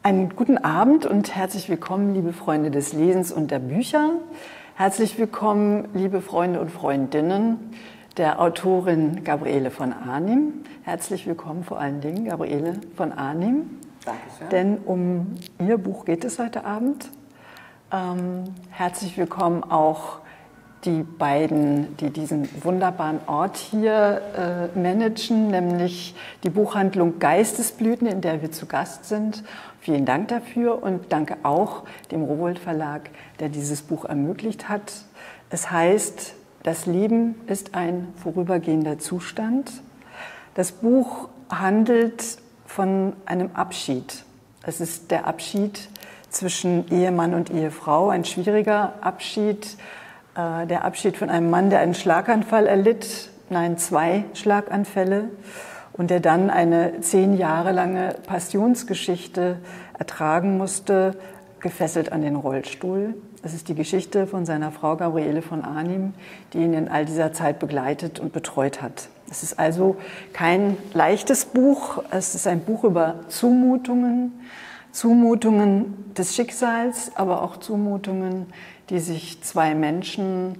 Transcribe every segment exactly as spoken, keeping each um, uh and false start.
Einen guten Abend und herzlich willkommen, liebe Freunde des Lesens und der Bücher. Herzlich willkommen, liebe Freunde und Freundinnen der Autorin Gabriele von Arnim. Herzlich willkommen vor allen Dingen, Gabriele von Arnim. Dankeschön. Denn um Ihr Buch geht es heute Abend. Ähm, herzlich willkommen auch die beiden, die diesen wunderbaren Ort hier äh, managen, nämlich die Buchhandlung Geistesblüten, in der wir zu Gast sind. Vielen Dank dafür und danke auch dem Rowohlt Verlag, der dieses Buch ermöglicht hat. Es heißt, das Leben ist ein vorübergehender Zustand. Das Buch handelt von einem Abschied. Es ist der Abschied zwischen Ehemann und Ehefrau, ein schwieriger Abschied, äh, der Abschied von einem Mann, der einen Schlaganfall erlitt, nein, zwei Schlaganfälle, und der dann eine zehn Jahre lange Passionsgeschichte ertragen musste, gefesselt an den Rollstuhl. Es ist die Geschichte von seiner Frau Gabriele von Arnim, die ihn in all dieser Zeit begleitet und betreut hat. Es ist also kein leichtes Buch, es ist ein Buch über Zumutungen, Zumutungen des Schicksals, aber auch Zumutungen, die sich zwei Menschen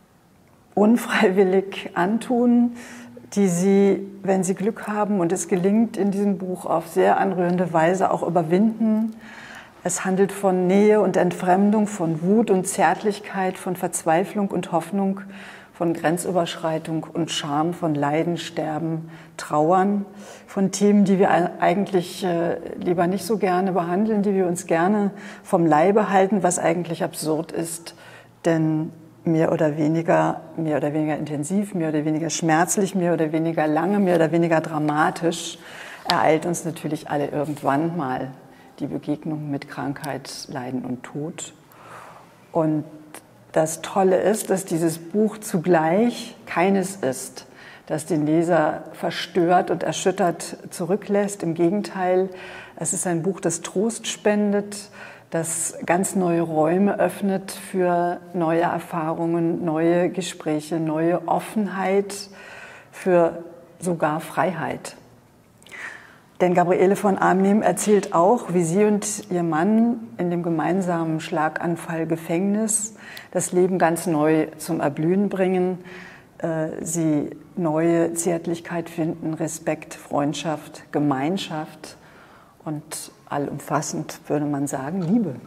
unfreiwillig antun, die sie, wenn sie Glück haben und es gelingt, in diesem Buch auf sehr anrührende Weise auch überwinden. Es handelt von Nähe und Entfremdung, von Wut und Zärtlichkeit, von Verzweiflung und Hoffnung, von Grenzüberschreitung und Scham, von Leiden, Sterben, Trauern, von Themen, die wir eigentlich äh, lieber nicht so gerne behandeln, die wir uns gerne vom Leibe halten, was eigentlich absurd ist, denn mehr oder weniger, mehr oder weniger intensiv, mehr oder weniger schmerzlich, mehr oder weniger lange, mehr oder weniger dramatisch ereilt uns natürlich alle irgendwann mal die Begegnung mit Krankheit, Leiden und Tod. Und das Tolle ist, dass dieses Buch zugleich keines ist, das den Leser verstört und erschüttert zurücklässt. Im Gegenteil, es ist ein Buch, das Trost spendet, das ganz neue Räume öffnet für neue Erfahrungen, neue Gespräche, neue Offenheit, für sogar Freiheit. Denn Gabriele von Arnim erzählt auch, wie sie und ihr Mann in dem gemeinsamen Schlaganfall Gefängnis das Leben ganz neu zum Erblühen bringen. Sie neue Zärtlichkeit finden, Respekt, Freundschaft, Gemeinschaft und allumfassend würde man sagen, Liebe.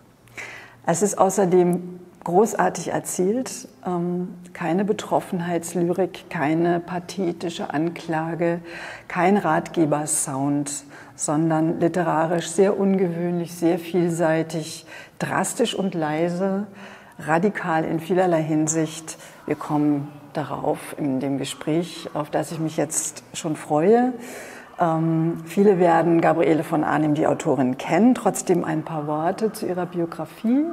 Es ist außerdem großartig erzählt, keine Betroffenheitslyrik, keine pathetische Anklage, kein Ratgebersound, sondern literarisch sehr ungewöhnlich, sehr vielseitig, drastisch und leise, radikal in vielerlei Hinsicht. Wir kommen darauf in dem Gespräch, auf das ich mich jetzt schon freue. Ähm, viele werden Gabriele von Arnim, die Autorin, kennen. Trotzdem ein paar Worte zu ihrer Biografie.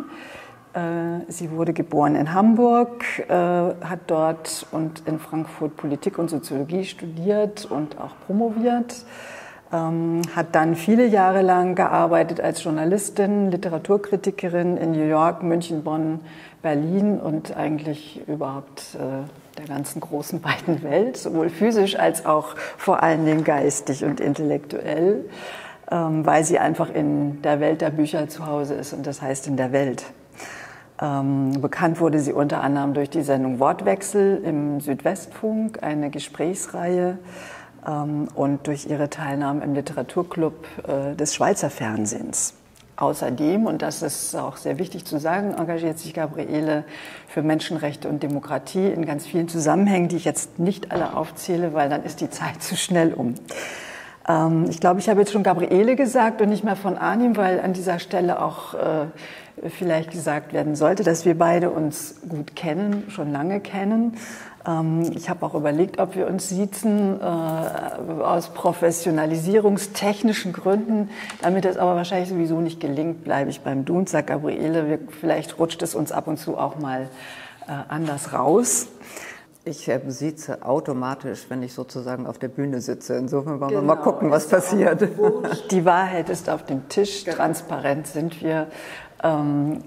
Äh, sie wurde geboren in Hamburg, äh, hat dort und in Frankfurt Politik und Soziologie studiert und auch promoviert. Ähm, hat dann viele Jahre lang gearbeitet als Journalistin, Literaturkritikerin in New York, München, Bonn, Berlin und eigentlich überhaupt äh, der ganzen großen weiten Welt, sowohl physisch als auch vor allen Dingen geistig und intellektuell, ähm, weil sie einfach in der Welt der Bücher zu Hause ist und das heißt in der Welt. Ähm, bekannt wurde sie unter anderem durch die Sendung Wortwechsel im Südwestfunk, eine Gesprächsreihe, ähm, und durch ihre Teilnahme im Literaturclub äh, des Schweizer Fernsehens. Außerdem, und das ist auch sehr wichtig zu sagen, engagiert sich Gabriele für Menschenrechte und Demokratie in ganz vielen Zusammenhängen, die ich jetzt nicht alle aufzähle, weil dann ist die Zeit zu schnell um. Ähm, ich glaube, ich habe jetzt schon Gabriele gesagt und nicht mehr von Arnim, weil an dieser Stelle auch äh, vielleicht gesagt werden sollte, dass wir beide uns gut kennen, schon lange kennen. Ähm, ich habe auch überlegt, ob wir uns siezen, äh, aus professionalisierungstechnischen Gründen. Damit es aber wahrscheinlich sowieso nicht gelingt, bleibe ich beim Du und sage Gabriele, wir, vielleicht rutscht es uns ab und zu auch mal äh, anders raus. Ich äh, sieze automatisch, wenn ich sozusagen auf der Bühne sitze. Insofern wollen Genau, wir mal gucken, was passiert. Die Wahrheit ist auf dem Tisch, genau. Transparent sind wir. Ähm,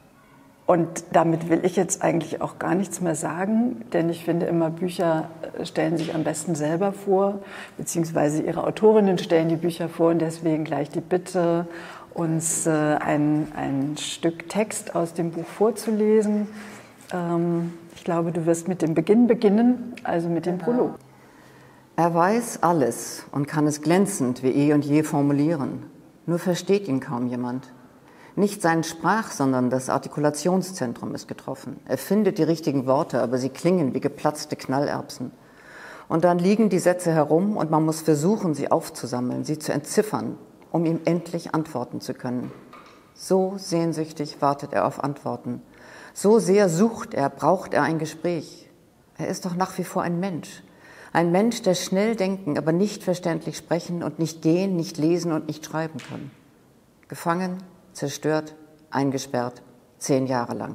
Und damit will ich jetzt eigentlich auch gar nichts mehr sagen, denn ich finde immer, Bücher stellen sich am besten selber vor, beziehungsweise ihre Autorinnen stellen die Bücher vor und deswegen gleich die Bitte uns äh, ein, ein Stück Text aus dem Buch vorzulesen. Ähm, ich glaube, du wirst mit dem Beginn beginnen, also mit dem Prolog. Er weiß alles und kann es glänzend wie eh und je formulieren. Nur versteht ihn kaum jemand. Nicht sein Sprach, sondern das Artikulationszentrum ist getroffen. Er findet die richtigen Worte, aber sie klingen wie geplatzte Knallerbsen. Und dann liegen die Sätze herum und man muss versuchen, sie aufzusammeln, sie zu entziffern, um ihm endlich antworten zu können. So sehnsüchtig wartet er auf Antworten. So sehr sucht er, braucht er ein Gespräch. Er ist doch nach wie vor ein Mensch. Ein Mensch, der schnell denken, aber nicht verständlich sprechen und nicht gehen, nicht lesen und nicht schreiben kann. Gefangen, zerstört, eingesperrt, zehn Jahre lang.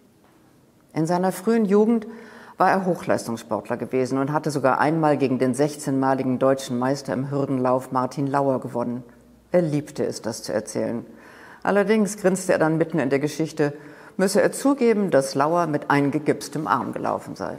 In seiner frühen Jugend war er Hochleistungssportler gewesen und hatte sogar einmal gegen den sechzehnmaligen deutschen Meister im Hürdenlauf Martin Lauer gewonnen. Er liebte es, das zu erzählen. Allerdings grinste er dann mitten in der Geschichte, müsse er zugeben, dass Lauer mit eingegipstem Arm gelaufen sei.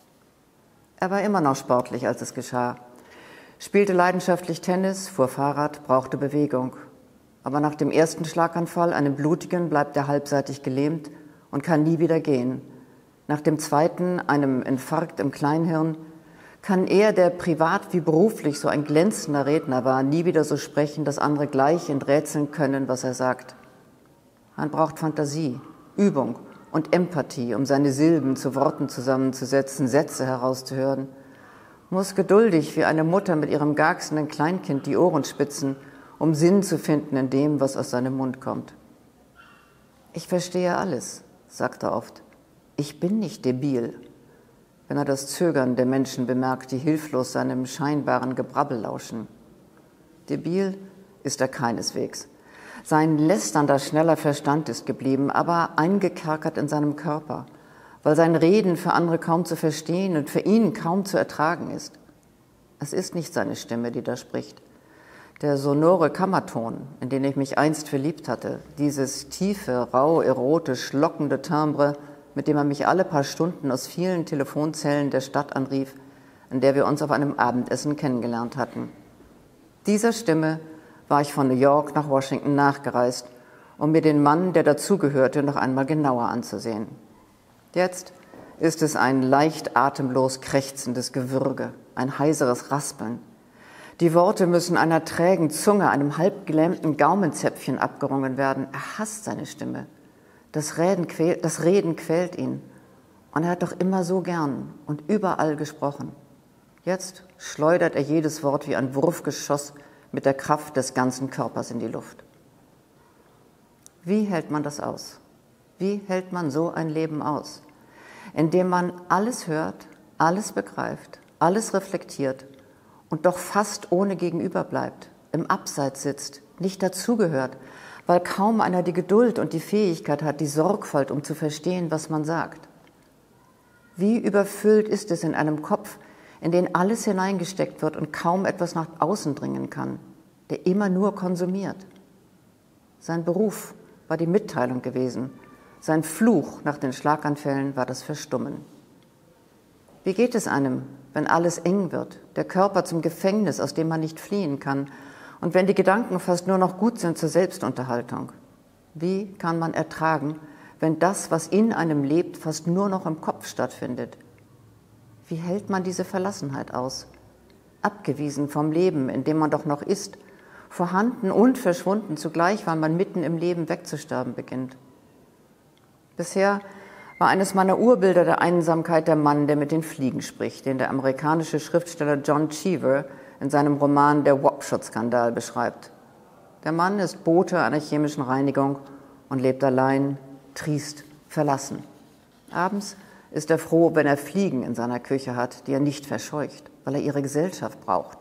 Er war immer noch sportlich, als es geschah. Spielte leidenschaftlich Tennis, fuhr Fahrrad, brauchte Bewegung. Aber nach dem ersten Schlaganfall, einem blutigen, bleibt er halbseitig gelähmt und kann nie wieder gehen. Nach dem zweiten, einem Infarkt im Kleinhirn, kann er, der privat wie beruflich so ein glänzender Redner war, nie wieder so sprechen, dass andere gleich enträtseln können, was er sagt. Man braucht Fantasie, Übung und Empathie, um seine Silben zu Worten zusammenzusetzen, Sätze herauszuhören. Muss geduldig wie eine Mutter mit ihrem garksenden Kleinkind die Ohren spitzen, um Sinn zu finden in dem, was aus seinem Mund kommt. Ich verstehe alles, sagt er oft. Ich bin nicht debil, wenn er das Zögern der Menschen bemerkt, die hilflos seinem scheinbaren Gebrabbel lauschen. Debil ist er keineswegs. Sein lästernder, schneller Verstand ist geblieben, aber eingekerkert in seinem Körper, weil sein Reden für andere kaum zu verstehen und für ihn kaum zu ertragen ist. Es ist nicht seine Stimme, die da spricht. Der sonore Kammerton, in den ich mich einst verliebt hatte, dieses tiefe, rau, erotisch lockende Timbre, mit dem er mich alle paar Stunden aus vielen Telefonzellen der Stadt anrief, in der wir uns auf einem Abendessen kennengelernt hatten. Dieser Stimme war ich von New York nach Washington nachgereist, um mir den Mann, der dazugehörte, noch einmal genauer anzusehen. Jetzt ist es ein leicht atemlos krächzendes Gewürge, ein heiseres Raspeln. Die Worte müssen einer trägen Zunge, einem halbgelähmten Gaumenzäpfchen abgerungen werden. Er hasst seine Stimme. Das Reden quält, das Reden quält ihn. Und er hat doch immer so gern und überall gesprochen. Jetzt schleudert er jedes Wort wie ein Wurfgeschoss mit der Kraft des ganzen Körpers in die Luft. Wie hält man das aus? Wie hält man so ein Leben aus? Indem man alles hört, alles begreift, alles reflektiert und doch fast ohne Gegenüber bleibt, im Abseits sitzt, nicht dazugehört, weil kaum einer die Geduld und die Fähigkeit hat, die Sorgfalt, um zu verstehen, was man sagt. Wie überfüllt ist es in einem Kopf, in den alles hineingesteckt wird und kaum etwas nach außen dringen kann, der immer nur konsumiert. Sein Beruf war die Mitteilung gewesen, sein Fluch nach den Schlaganfällen war das Verstummen. Wie geht es einem, wenn alles eng wird, der Körper zum Gefängnis, aus dem man nicht fliehen kann, und wenn die Gedanken fast nur noch gut sind zur Selbstunterhaltung? Wie kann man ertragen, wenn das, was in einem lebt, fast nur noch im Kopf stattfindet? Wie hält man diese Verlassenheit aus? Abgewiesen vom Leben, in dem man doch noch ist, vorhanden und verschwunden zugleich, weil man mitten im Leben wegzusterben beginnt. Bisher war eines meiner Urbilder der Einsamkeit der Mann, der mit den Fliegen spricht, den der amerikanische Schriftsteller John Cheever in seinem Roman Der Wapshot-Skandal beschreibt. Der Mann ist Bote einer chemischen Reinigung und lebt allein, triest, verlassen. Abends ist er froh, wenn er Fliegen in seiner Küche hat, die er nicht verscheucht, weil er ihre Gesellschaft braucht.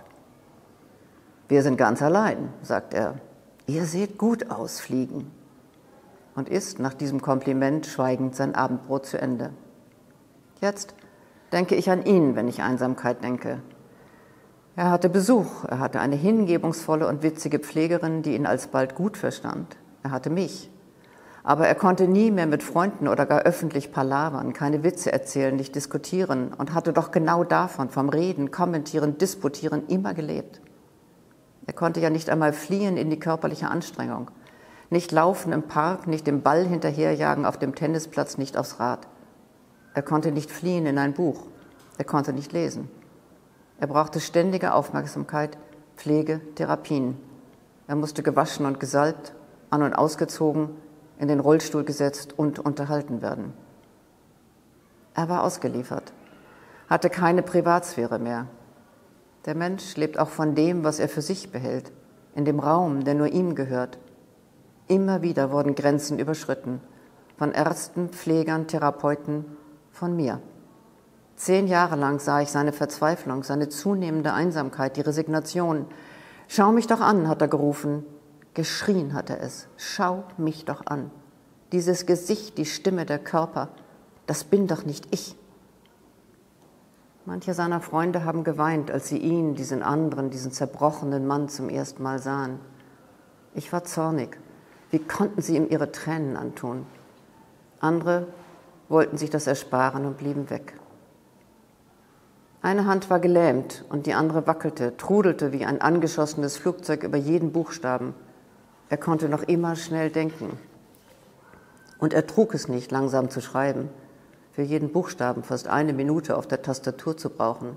Wir sind ganz allein, sagt er. Ihr seht gut aus, Fliegen. Und isst nach diesem Kompliment schweigend sein Abendbrot zu Ende. Jetzt denke ich an ihn, wenn ich Einsamkeit denke. Er hatte Besuch, er hatte eine hingebungsvolle und witzige Pflegerin, die ihn alsbald gut verstand. Er hatte mich. Aber er konnte nie mehr mit Freunden oder gar öffentlich palavern, keine Witze erzählen, nicht diskutieren und hatte doch genau davon, vom Reden, Kommentieren, Disputieren immer gelebt. Er konnte ja nicht einmal fliehen in die körperliche Anstrengung. Nicht laufen im Park, nicht dem Ball hinterherjagen auf dem Tennisplatz, nicht aufs Rad. Er konnte nicht fliehen in ein Buch. Er konnte nicht lesen. Er brauchte ständige Aufmerksamkeit, Pflege, Therapien. Er musste gewaschen und gesalbt, an- und ausgezogen, in den Rollstuhl gesetzt und unterhalten werden. Er war ausgeliefert, hatte keine Privatsphäre mehr. Der Mensch lebt auch von dem, was er für sich behält, in dem Raum, der nur ihm gehört. Immer wieder wurden Grenzen überschritten, von Ärzten, Pflegern, Therapeuten, von mir. Zehn Jahre lang sah ich seine Verzweiflung, seine zunehmende Einsamkeit, die Resignation. Schau mich doch an, hat er gerufen. Geschrien hat er es. Schau mich doch an. Dieses Gesicht, die Stimme, der Körper, das bin doch nicht ich. Manche seiner Freunde haben geweint, als sie ihn, diesen anderen, diesen zerbrochenen Mann zum ersten Mal sahen. Ich war zornig. Wie konnten sie ihm ihre Tränen antun? Andere wollten sich das ersparen und blieben weg. Eine Hand war gelähmt und die andere wackelte, trudelte wie ein angeschossenes Flugzeug über jeden Buchstaben. Er konnte noch immer schnell denken. Und er trug es nicht, langsam zu schreiben, für jeden Buchstaben fast eine Minute auf der Tastatur zu brauchen.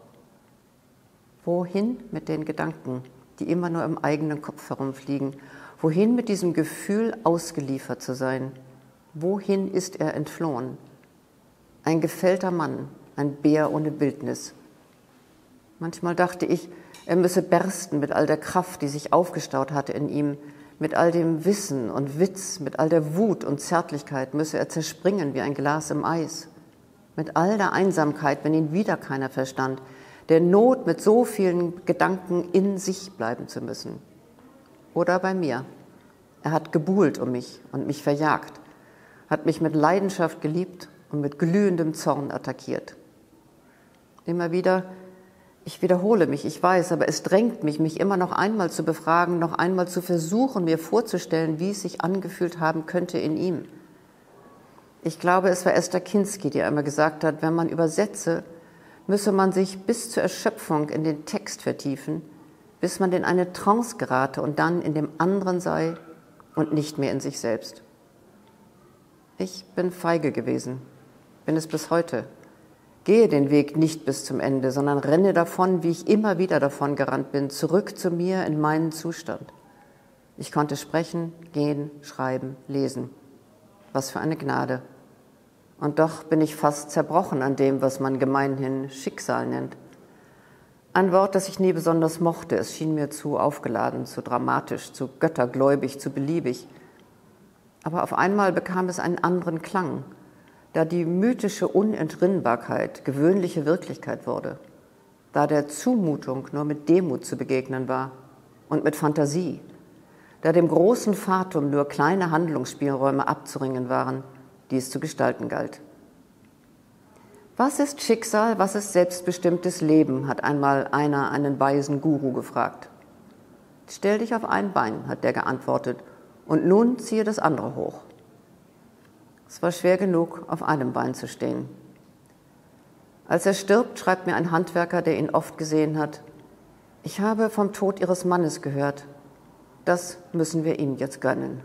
Wohin mit den Gedanken, die immer nur im eigenen Kopf herumfliegen? Wohin mit diesem Gefühl, ausgeliefert zu sein? Wohin ist er entflohen? Ein gefällter Mann, ein Bär ohne Bildnis. Manchmal dachte ich, er müsse bersten mit all der Kraft, die sich aufgestaut hatte in ihm, mit all dem Wissen und Witz, mit all der Wut und Zärtlichkeit müsse er zerspringen wie ein Glas im Eis. Mit all der Einsamkeit, wenn ihn wieder keiner verstand, der Not, mit so vielen Gedanken in sich bleiben zu müssen. Oder bei mir. Er hat gebuhlt um mich und mich verjagt, hat mich mit Leidenschaft geliebt und mit glühendem Zorn attackiert. Immer wieder, ich wiederhole mich, ich weiß, aber es drängt mich, mich immer noch einmal zu befragen, noch einmal zu versuchen, mir vorzustellen, wie es sich angefühlt haben könnte in ihm. Ich glaube, es war Esther Kinsky, die einmal gesagt hat, wenn man übersetze, müsse man sich bis zur Erschöpfung in den Text vertiefen, bis man in eine Trance gerate und dann in dem anderen sei und nicht mehr in sich selbst. Ich bin feige gewesen, bin es bis heute. Gehe den Weg nicht bis zum Ende, sondern renne davon, wie ich immer wieder davon gerannt bin, zurück zu mir in meinen Zustand. Ich konnte sprechen, gehen, schreiben, lesen. Was für eine Gnade. Und doch bin ich fast zerbrochen an dem, was man gemeinhin Schicksal nennt. Ein Wort, das ich nie besonders mochte. Es schien mir zu aufgeladen, zu dramatisch, zu göttergläubig, zu beliebig. Aber auf einmal bekam es einen anderen Klang, da die mythische Unentrinnbarkeit gewöhnliche Wirklichkeit wurde, da der Zumutung nur mit Demut zu begegnen war und mit Fantasie, da dem großen Fatum nur kleine Handlungsspielräume abzuringen waren, die es zu gestalten galt. Was ist Schicksal, was ist selbstbestimmtes Leben, hat einmal einer einen weisen Guru gefragt. Stell dich auf ein Bein, hat der geantwortet, und nun ziehe das andere hoch. Es war schwer genug, auf einem Bein zu stehen. Als er stirbt, schreibt mir ein Handwerker, der ihn oft gesehen hat, ich habe vom Tod Ihres Mannes gehört. Das müssen wir ihm jetzt gönnen.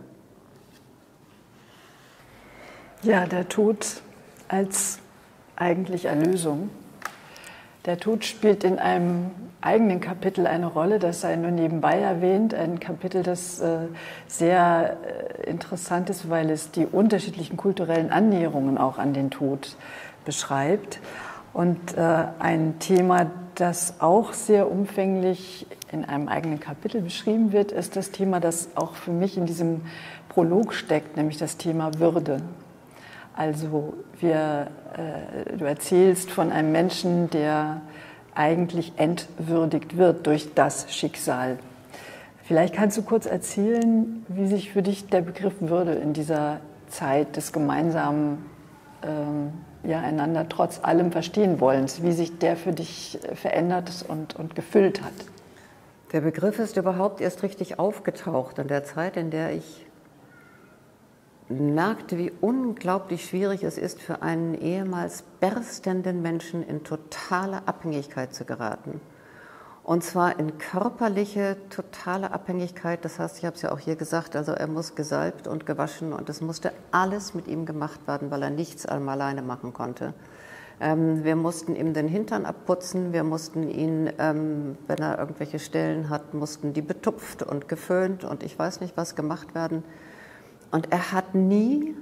Ja, der Tod als eigentlich Erlösung. Der Tod spielt in einem eigenen Kapitel eine Rolle, das sei nur nebenbei erwähnt, ein Kapitel, das äh, sehr äh, interessant ist, weil es die unterschiedlichen kulturellen Annäherungen auch an den Tod beschreibt. Und äh, ein Thema, das auch sehr umfänglich in einem eigenen Kapitel beschrieben wird, ist das Thema, das auch für mich in diesem Prolog steckt, nämlich das Thema Würde. Also wir, äh, du erzählst von einem Menschen, der eigentlich entwürdigt wird durch das Schicksal. Vielleicht kannst du kurz erzählen, wie sich für dich der Begriff Würde in dieser Zeit des gemeinsamen ähm, ja, einander trotz allem verstehen wollens, wie sich der für dich verändert und, und gefüllt hat. Der Begriff ist überhaupt erst richtig aufgetaucht in der Zeit, in der ich merkte, wie unglaublich schwierig es ist, für einen ehemals berstenden Menschen in totale Abhängigkeit zu geraten Und zwar in körperliche, totale Abhängigkeit. Das heißt, ich habe es ja auch hier gesagt, also er muss gesalbt und gewaschen und es musste alles mit ihm gemacht werden, weil er nichts alleine machen konnte. Ähm, wir mussten ihm den Hintern abputzen, wir mussten ihn, ähm, wenn er irgendwelche Stellen hat, mussten die betupft und geföhnt und ich weiß nicht, was gemacht werden. Und er hat nie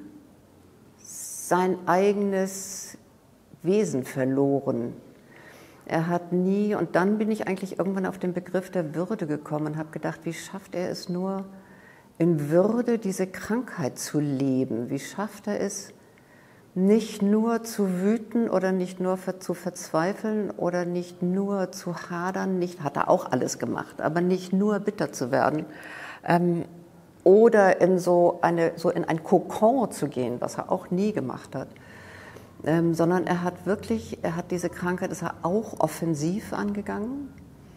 sein eigenes Wesen verloren. Er hat nie, und dann bin ich eigentlich irgendwann auf den Begriff der Würde gekommen und habe gedacht, wie schafft er es nur, in Würde diese Krankheit zu leben? Wie schafft er es, nicht nur zu wüten oder nicht nur zu verzweifeln oder nicht nur zu hadern, nicht, hat er auch alles gemacht, aber nicht nur bitter zu werden ähm, oder in so, eine, so in ein Kokon zu gehen, was er auch nie gemacht hat. Ähm, sondern er hat wirklich, er hat diese Krankheit, ist er auch offensiv angegangen.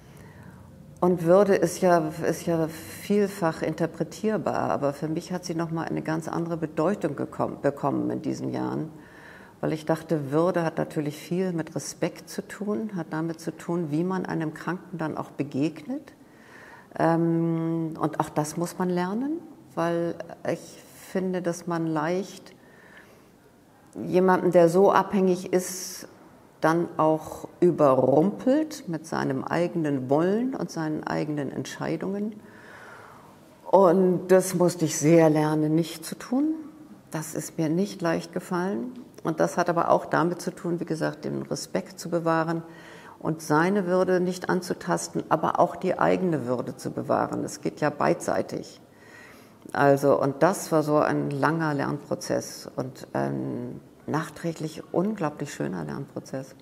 Und Würde ist ja, ist ja vielfach interpretierbar, aber für mich hat sie nochmal eine ganz andere Bedeutung gekommen, bekommen in diesen Jahren. Weil ich dachte, Würde hat natürlich viel mit Respekt zu tun, hat damit zu tun, wie man einem Kranken dann auch begegnet. Ähm, und auch das muss man lernen, weil ich finde, dass man leicht jemanden, der so abhängig ist, dann auch überrumpelt mit seinem eigenen Wollen und seinen eigenen Entscheidungen. Und das musste ich sehr lernen, nicht zu tun. Das ist mir nicht leicht gefallen. Und das hat aber auch damit zu tun, wie gesagt, den Respekt zu bewahren und seine Würde nicht anzutasten, aber auch die eigene Würde zu bewahren. Es geht ja beidseitig. Also, und das war so ein langer Lernprozess und ein nachträglich unglaublich schöner Lernprozess.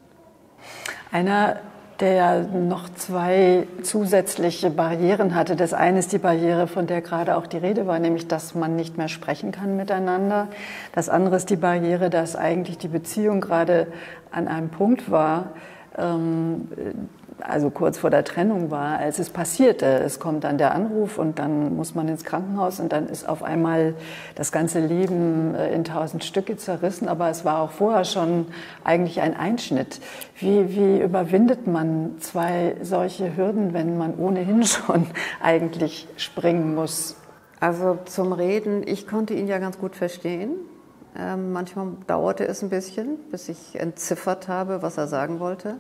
Einer, der ja noch zwei zusätzliche Barrieren hatte. Das eine ist die Barriere, von der gerade auch die Rede war, nämlich, dass man nicht mehr sprechen kann miteinander. Das andere ist die Barriere, dass eigentlich die Beziehung gerade an einem Punkt war, ähm, also kurz vor der Trennung war, als es passierte. Es kommt dann der Anruf und dann muss man ins Krankenhaus und dann ist auf einmal das ganze Leben in tausend Stücke zerrissen. Aber es war auch vorher schon eigentlich ein Einschnitt. Wie, wie überwindet man zwei solche Hürden, wenn man ohnehin schon eigentlich springen muss? Also zum Reden, ich konnte ihn ja ganz gut verstehen. Ähm, manchmal dauerte es ein bisschen, bis ich entziffert habe, was er sagen wollte.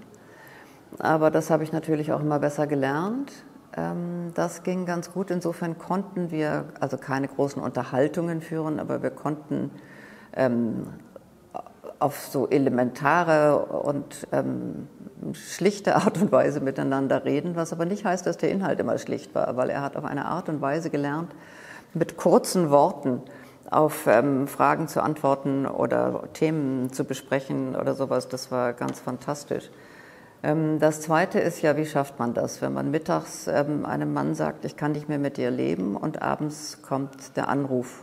Aber das habe ich natürlich auch immer besser gelernt. Das ging ganz gut. Insofern konnten wir also keine großen Unterhaltungen führen, aber wir konnten ähm, auf so elementare und ähm, schlichte Art und Weise miteinander reden, was aber nicht heißt, dass der Inhalt immer schlicht war, weil er hat auf eine Art und Weise gelernt, mit kurzen Worten auf ähm, Fragen zu antworten oder Themen zu besprechen oder sowas. Das war ganz fantastisch. Das Zweite ist ja, wie schafft man das, wenn man mittags einem Mann sagt, ich kann nicht mehr mit dir leben und abends kommt der Anruf.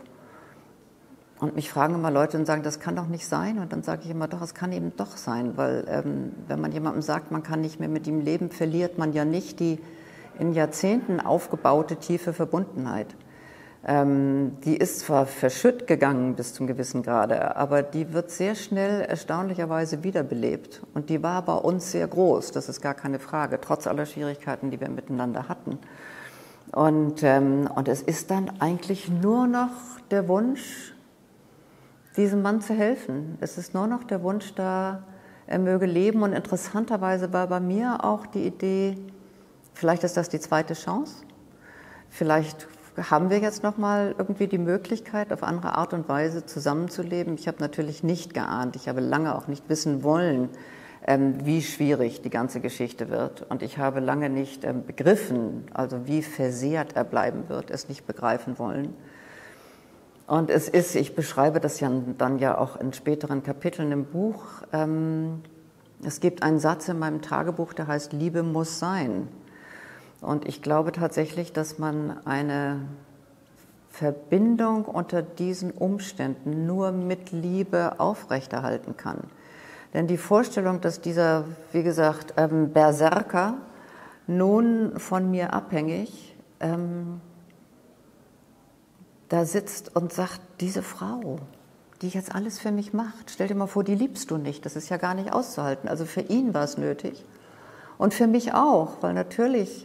Und mich fragen immer Leute und sagen, das kann doch nicht sein. Und dann sage ich immer, doch, es kann eben doch sein, weil ähm, wenn man jemandem sagt, man kann nicht mehr mit ihm leben, verliert man ja nicht die in Jahrzehnten aufgebaute tiefe Verbundenheit. Ähm, die ist zwar verschütt gegangen bis zum gewissen Grade, aber die wird sehr schnell erstaunlicherweise wiederbelebt. Und die war bei uns sehr groß, das ist gar keine Frage, trotz aller Schwierigkeiten, die wir miteinander hatten. Und, ähm, und es ist dann eigentlich nur noch der Wunsch, diesem Mann zu helfen. Es ist nur noch der Wunsch da, er möge leben. Und interessanterweise war bei mir auch die Idee, vielleicht ist das die zweite Chance, vielleicht haben wir jetzt noch mal irgendwie die Möglichkeit, auf andere Art und Weise zusammenzuleben. Ich habe natürlich nicht geahnt, ich habe lange auch nicht wissen wollen, ähm, wie schwierig die ganze Geschichte wird. Und ich habe lange nicht ähm, begriffen, also wie versehrt er bleiben wird, es nicht begreifen wollen. Und es ist, ich beschreibe das ja dann ja auch in späteren Kapiteln im Buch, ähm, es gibt einen Satz in meinem Tagebuch, der heißt, Liebe muss sein. Und ich glaube tatsächlich, dass man eine Verbindung unter diesen Umständen nur mit Liebe aufrechterhalten kann. Denn die Vorstellung, dass dieser, wie gesagt, ähm, Berserker nun von mir abhängig ähm, da sitzt und sagt, diese Frau, die jetzt alles für mich macht, stell dir mal vor, die liebst du nicht, das ist ja gar nicht auszuhalten. Also für ihn war es nötig. Und für mich auch, weil natürlich,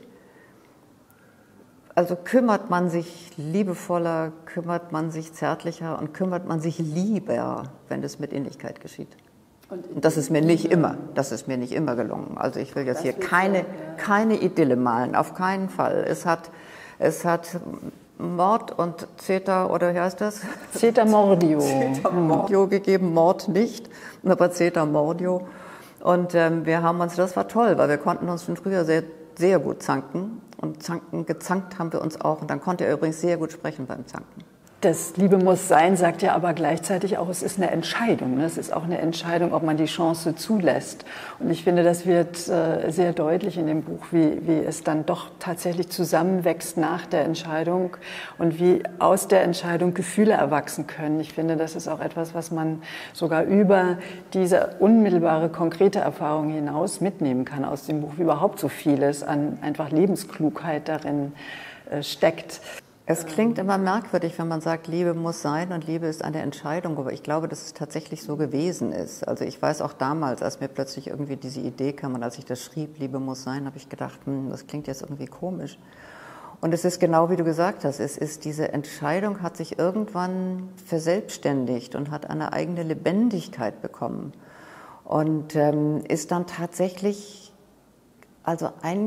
also kümmert man sich liebevoller, kümmert man sich zärtlicher und kümmert man sich lieber, wenn es mit Innigkeit geschieht. Und das ist mir nicht immer, das ist mir nicht immer gelungen. Also ich will jetzt hier keine, keine Idylle malen, auf keinen Fall. Es hat, es hat Mord und Zeta, oder wie heißt das? Zeta Mordio. Zeta Mordio gegeben, Mord nicht, aber Zeta Mordio. Und ähm, wir haben uns, das war toll, weil wir konnten uns schon früher sehr, sehr gut zanken. Und zanken, gezankt haben wir uns auch. Und dann konnte er übrigens sehr gut sprechen beim Zanken. Das Liebe muss sein, sagt ja aber gleichzeitig auch, es ist eine Entscheidung. Es ist auch eine Entscheidung, ob man die Chance zulässt. Und ich finde, das wird sehr deutlich in dem Buch, wie, wie es dann doch tatsächlich zusammenwächst nach der Entscheidung und wie aus der Entscheidung Gefühle erwachsen können. Ich finde, das ist auch etwas, was man sogar über diese unmittelbare, konkrete Erfahrung hinaus mitnehmen kann aus dem Buch, wie überhaupt so vieles an einfach Lebensklugheit darin steckt. Es klingt immer merkwürdig, wenn man sagt, Liebe muss sein und Liebe ist eine Entscheidung, aber ich glaube, dass es tatsächlich so gewesen ist. Also ich weiß auch damals, als mir plötzlich irgendwie diese Idee kam und als ich das schrieb, Liebe muss sein, habe ich gedacht, hm, das klingt jetzt irgendwie komisch. Und es ist genau wie du gesagt hast, es ist, diese Entscheidung hat sich irgendwann verselbstständigt und hat eine eigene Lebendigkeit bekommen und ähm, ist dann tatsächlich also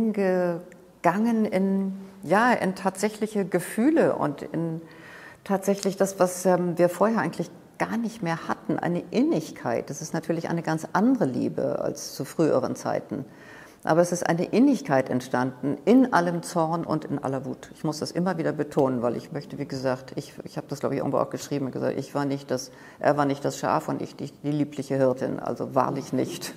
eingegangen in Ja, in tatsächliche Gefühle und in tatsächlich das, was ähm, wir vorher eigentlich gar nicht mehr hatten, eine Innigkeit. Das ist natürlich eine ganz andere Liebe als zu früheren Zeiten. Aber es ist eine Innigkeit entstanden in allem Zorn und in aller Wut. Ich muss das immer wieder betonen, weil ich möchte, wie gesagt, ich, ich habe das, glaube ich, irgendwo auch geschrieben, gesagt, ich war nicht das, er war nicht das Schaf und ich die, die liebliche Hirtin, also wahrlich nicht.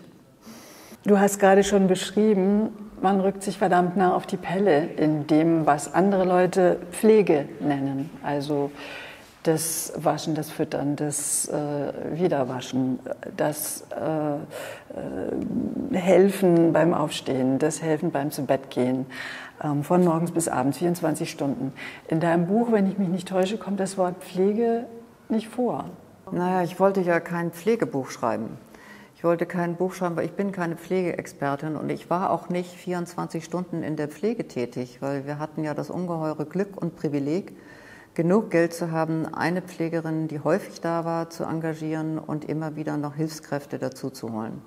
Du hast gerade schon beschrieben, man rückt sich verdammt nah auf die Pelle in dem, was andere Leute Pflege nennen. Also das Waschen, das Füttern, das äh, Wiederwaschen, das äh, äh, Helfen beim Aufstehen, das Helfen beim Zubettgehen, ähm, von morgens bis abends, vierundzwanzig Stunden. In deinem Buch, wenn ich mich nicht täusche, kommt das Wort Pflege nicht vor. Naja, ich wollte ja kein Pflegebuch schreiben. Ich wollte kein Buch schreiben, weil ich bin keine Pflegeexpertin und ich war auch nicht vierundzwanzig Stunden in der Pflege tätig, weil wir hatten ja das ungeheure Glück und Privileg, genug Geld zu haben, eine Pflegerin, die häufig da war, zu engagieren und immer wieder noch Hilfskräfte dazu zu holen.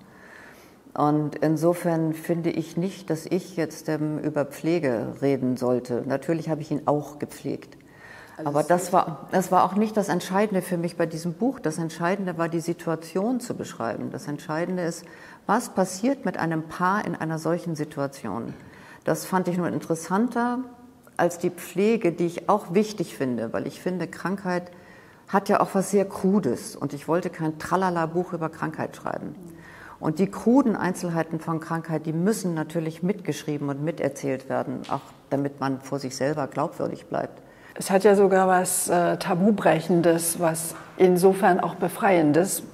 Und insofern finde ich nicht, dass ich jetzt ähm, über Pflege reden sollte. Natürlich habe ich ihn auch gepflegt. Aber das war, das war auch nicht das Entscheidende für mich bei diesem Buch. Das Entscheidende war, die Situation zu beschreiben. Das Entscheidende ist, was passiert mit einem Paar in einer solchen Situation. Das fand ich nur interessanter als die Pflege, die ich auch wichtig finde, weil ich finde, Krankheit hat ja auch was sehr Krudes. Und ich wollte kein Tralala-Buch über Krankheit schreiben. Und die kruden Einzelheiten von Krankheit, die müssen natürlich mitgeschrieben und miterzählt werden, auch damit man vor sich selber glaubwürdig bleibt. Es hat ja sogar was äh, Tabubrechendes, was insofern auch Befreiendes,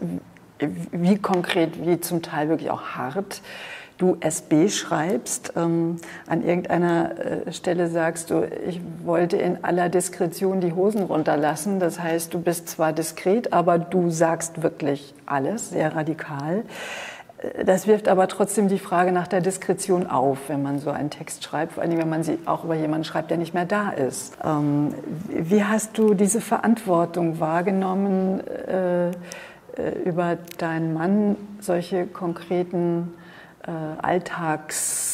wie konkret, wie zum Teil wirklich auch hart du S B schreibst. Ähm, an irgendeiner äh, Stelle sagst du, ich wollte in aller Diskretion die Hosen runterlassen. Das heißt, du bist zwar diskret, aber du sagst wirklich alles, sehr radikal. Das wirft aber trotzdem die Frage nach der Diskretion auf, wenn man so einen Text schreibt, vor allem wenn man sie auch über jemanden schreibt, der nicht mehr da ist. Ähm, wie hast du diese Verantwortung wahrgenommen, äh, über deinen Mann solche konkreten äh, Alltags,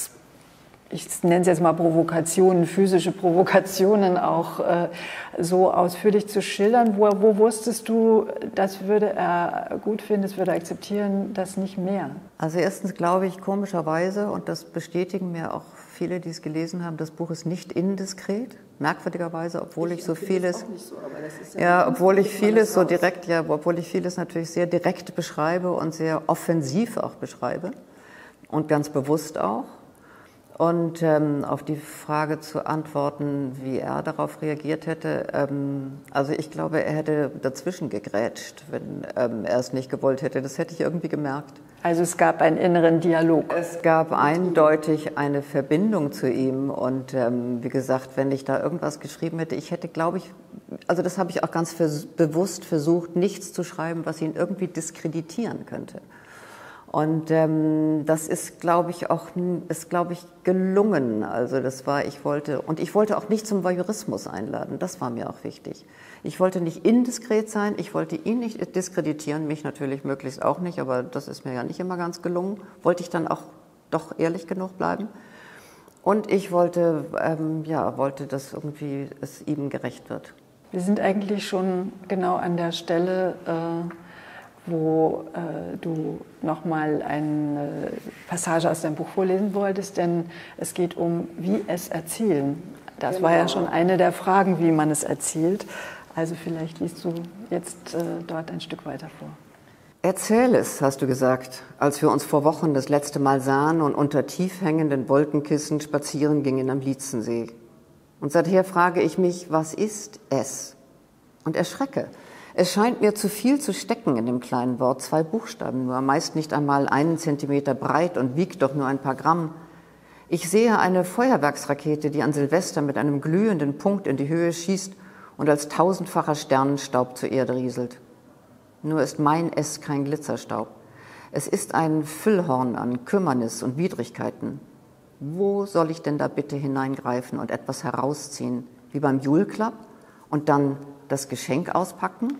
ich nenne es jetzt mal Provokationen, physische Provokationen auch äh, so ausführlich zu schildern? Wo, wo wusstest du, das würde er gut finden, das würde er akzeptieren, das nicht mehr? Also erstens glaube ich komischerweise, und das bestätigen mir auch viele, die es gelesen haben, das Buch ist nicht indiskret, merkwürdigerweise, obwohl ich, ich so vieles, so, ja, ja obwohl ich vieles so direkt, ja, obwohl ich vieles natürlich sehr direkt beschreibe und sehr offensiv auch beschreibe und ganz bewusst auch. Und ähm, auf die Frage zu antworten, wie er darauf reagiert hätte, ähm, also ich glaube, er hätte dazwischen gegrätscht, wenn ähm, er es nicht gewollt hätte. Das hätte ich irgendwie gemerkt. Also es gab einen inneren Dialog. Es gab eindeutig eine Verbindung zu ihm. Und ähm, wie gesagt, wenn ich da irgendwas geschrieben hätte, ich hätte, glaube ich, also das habe ich auch ganz vers- bewusst versucht, nichts zu schreiben, was ihn irgendwie diskreditieren könnte. Und ähm, das ist, glaube ich, auch, ist, glaube ich, gelungen. Also das war, ich wollte, und ich wollte auch nicht zum Voyeurismus einladen. Das war mir auch wichtig. Ich wollte nicht indiskret sein, ich wollte ihn nicht diskreditieren, mich natürlich möglichst auch nicht, aber das ist mir ja nicht immer ganz gelungen. Wollte ich dann auch doch ehrlich genug bleiben. Und ich wollte, ähm, ja, wollte, dass irgendwie es ihm gerecht wird. Wir sind eigentlich schon genau an der Stelle, äh, wo äh, du nochmal eine Passage aus deinem Buch vorlesen wolltest, denn es geht um, wie es erzählen. Das genau. war ja schon eine der Fragen, wie man es erzählt. Also vielleicht liest du jetzt äh, dort ein Stück weiter vor. Erzähl es, hast du gesagt, als wir uns vor Wochen das letzte Mal sahen und unter tief hängenden Wolkenkissen spazieren gingen am Lietzensee. Und seither frage ich mich, was ist es? Und erschrecke. Es scheint mir zu viel zu stecken in dem kleinen Wort, zwei Buchstaben nur, meist nicht einmal einen Zentimeter breit und wiegt doch nur ein paar Gramm. Ich sehe eine Feuerwerksrakete, die an Silvester mit einem glühenden Punkt in die Höhe schießt und als tausendfacher Sternenstaub zur Erde rieselt. Nur ist mein Es kein Glitzerstaub. Es ist ein Füllhorn an Kümmernis und Widrigkeiten. Wo soll ich denn da bitte hineingreifen und etwas herausziehen, wie beim Jule Club, und dann das Geschenk auspacken?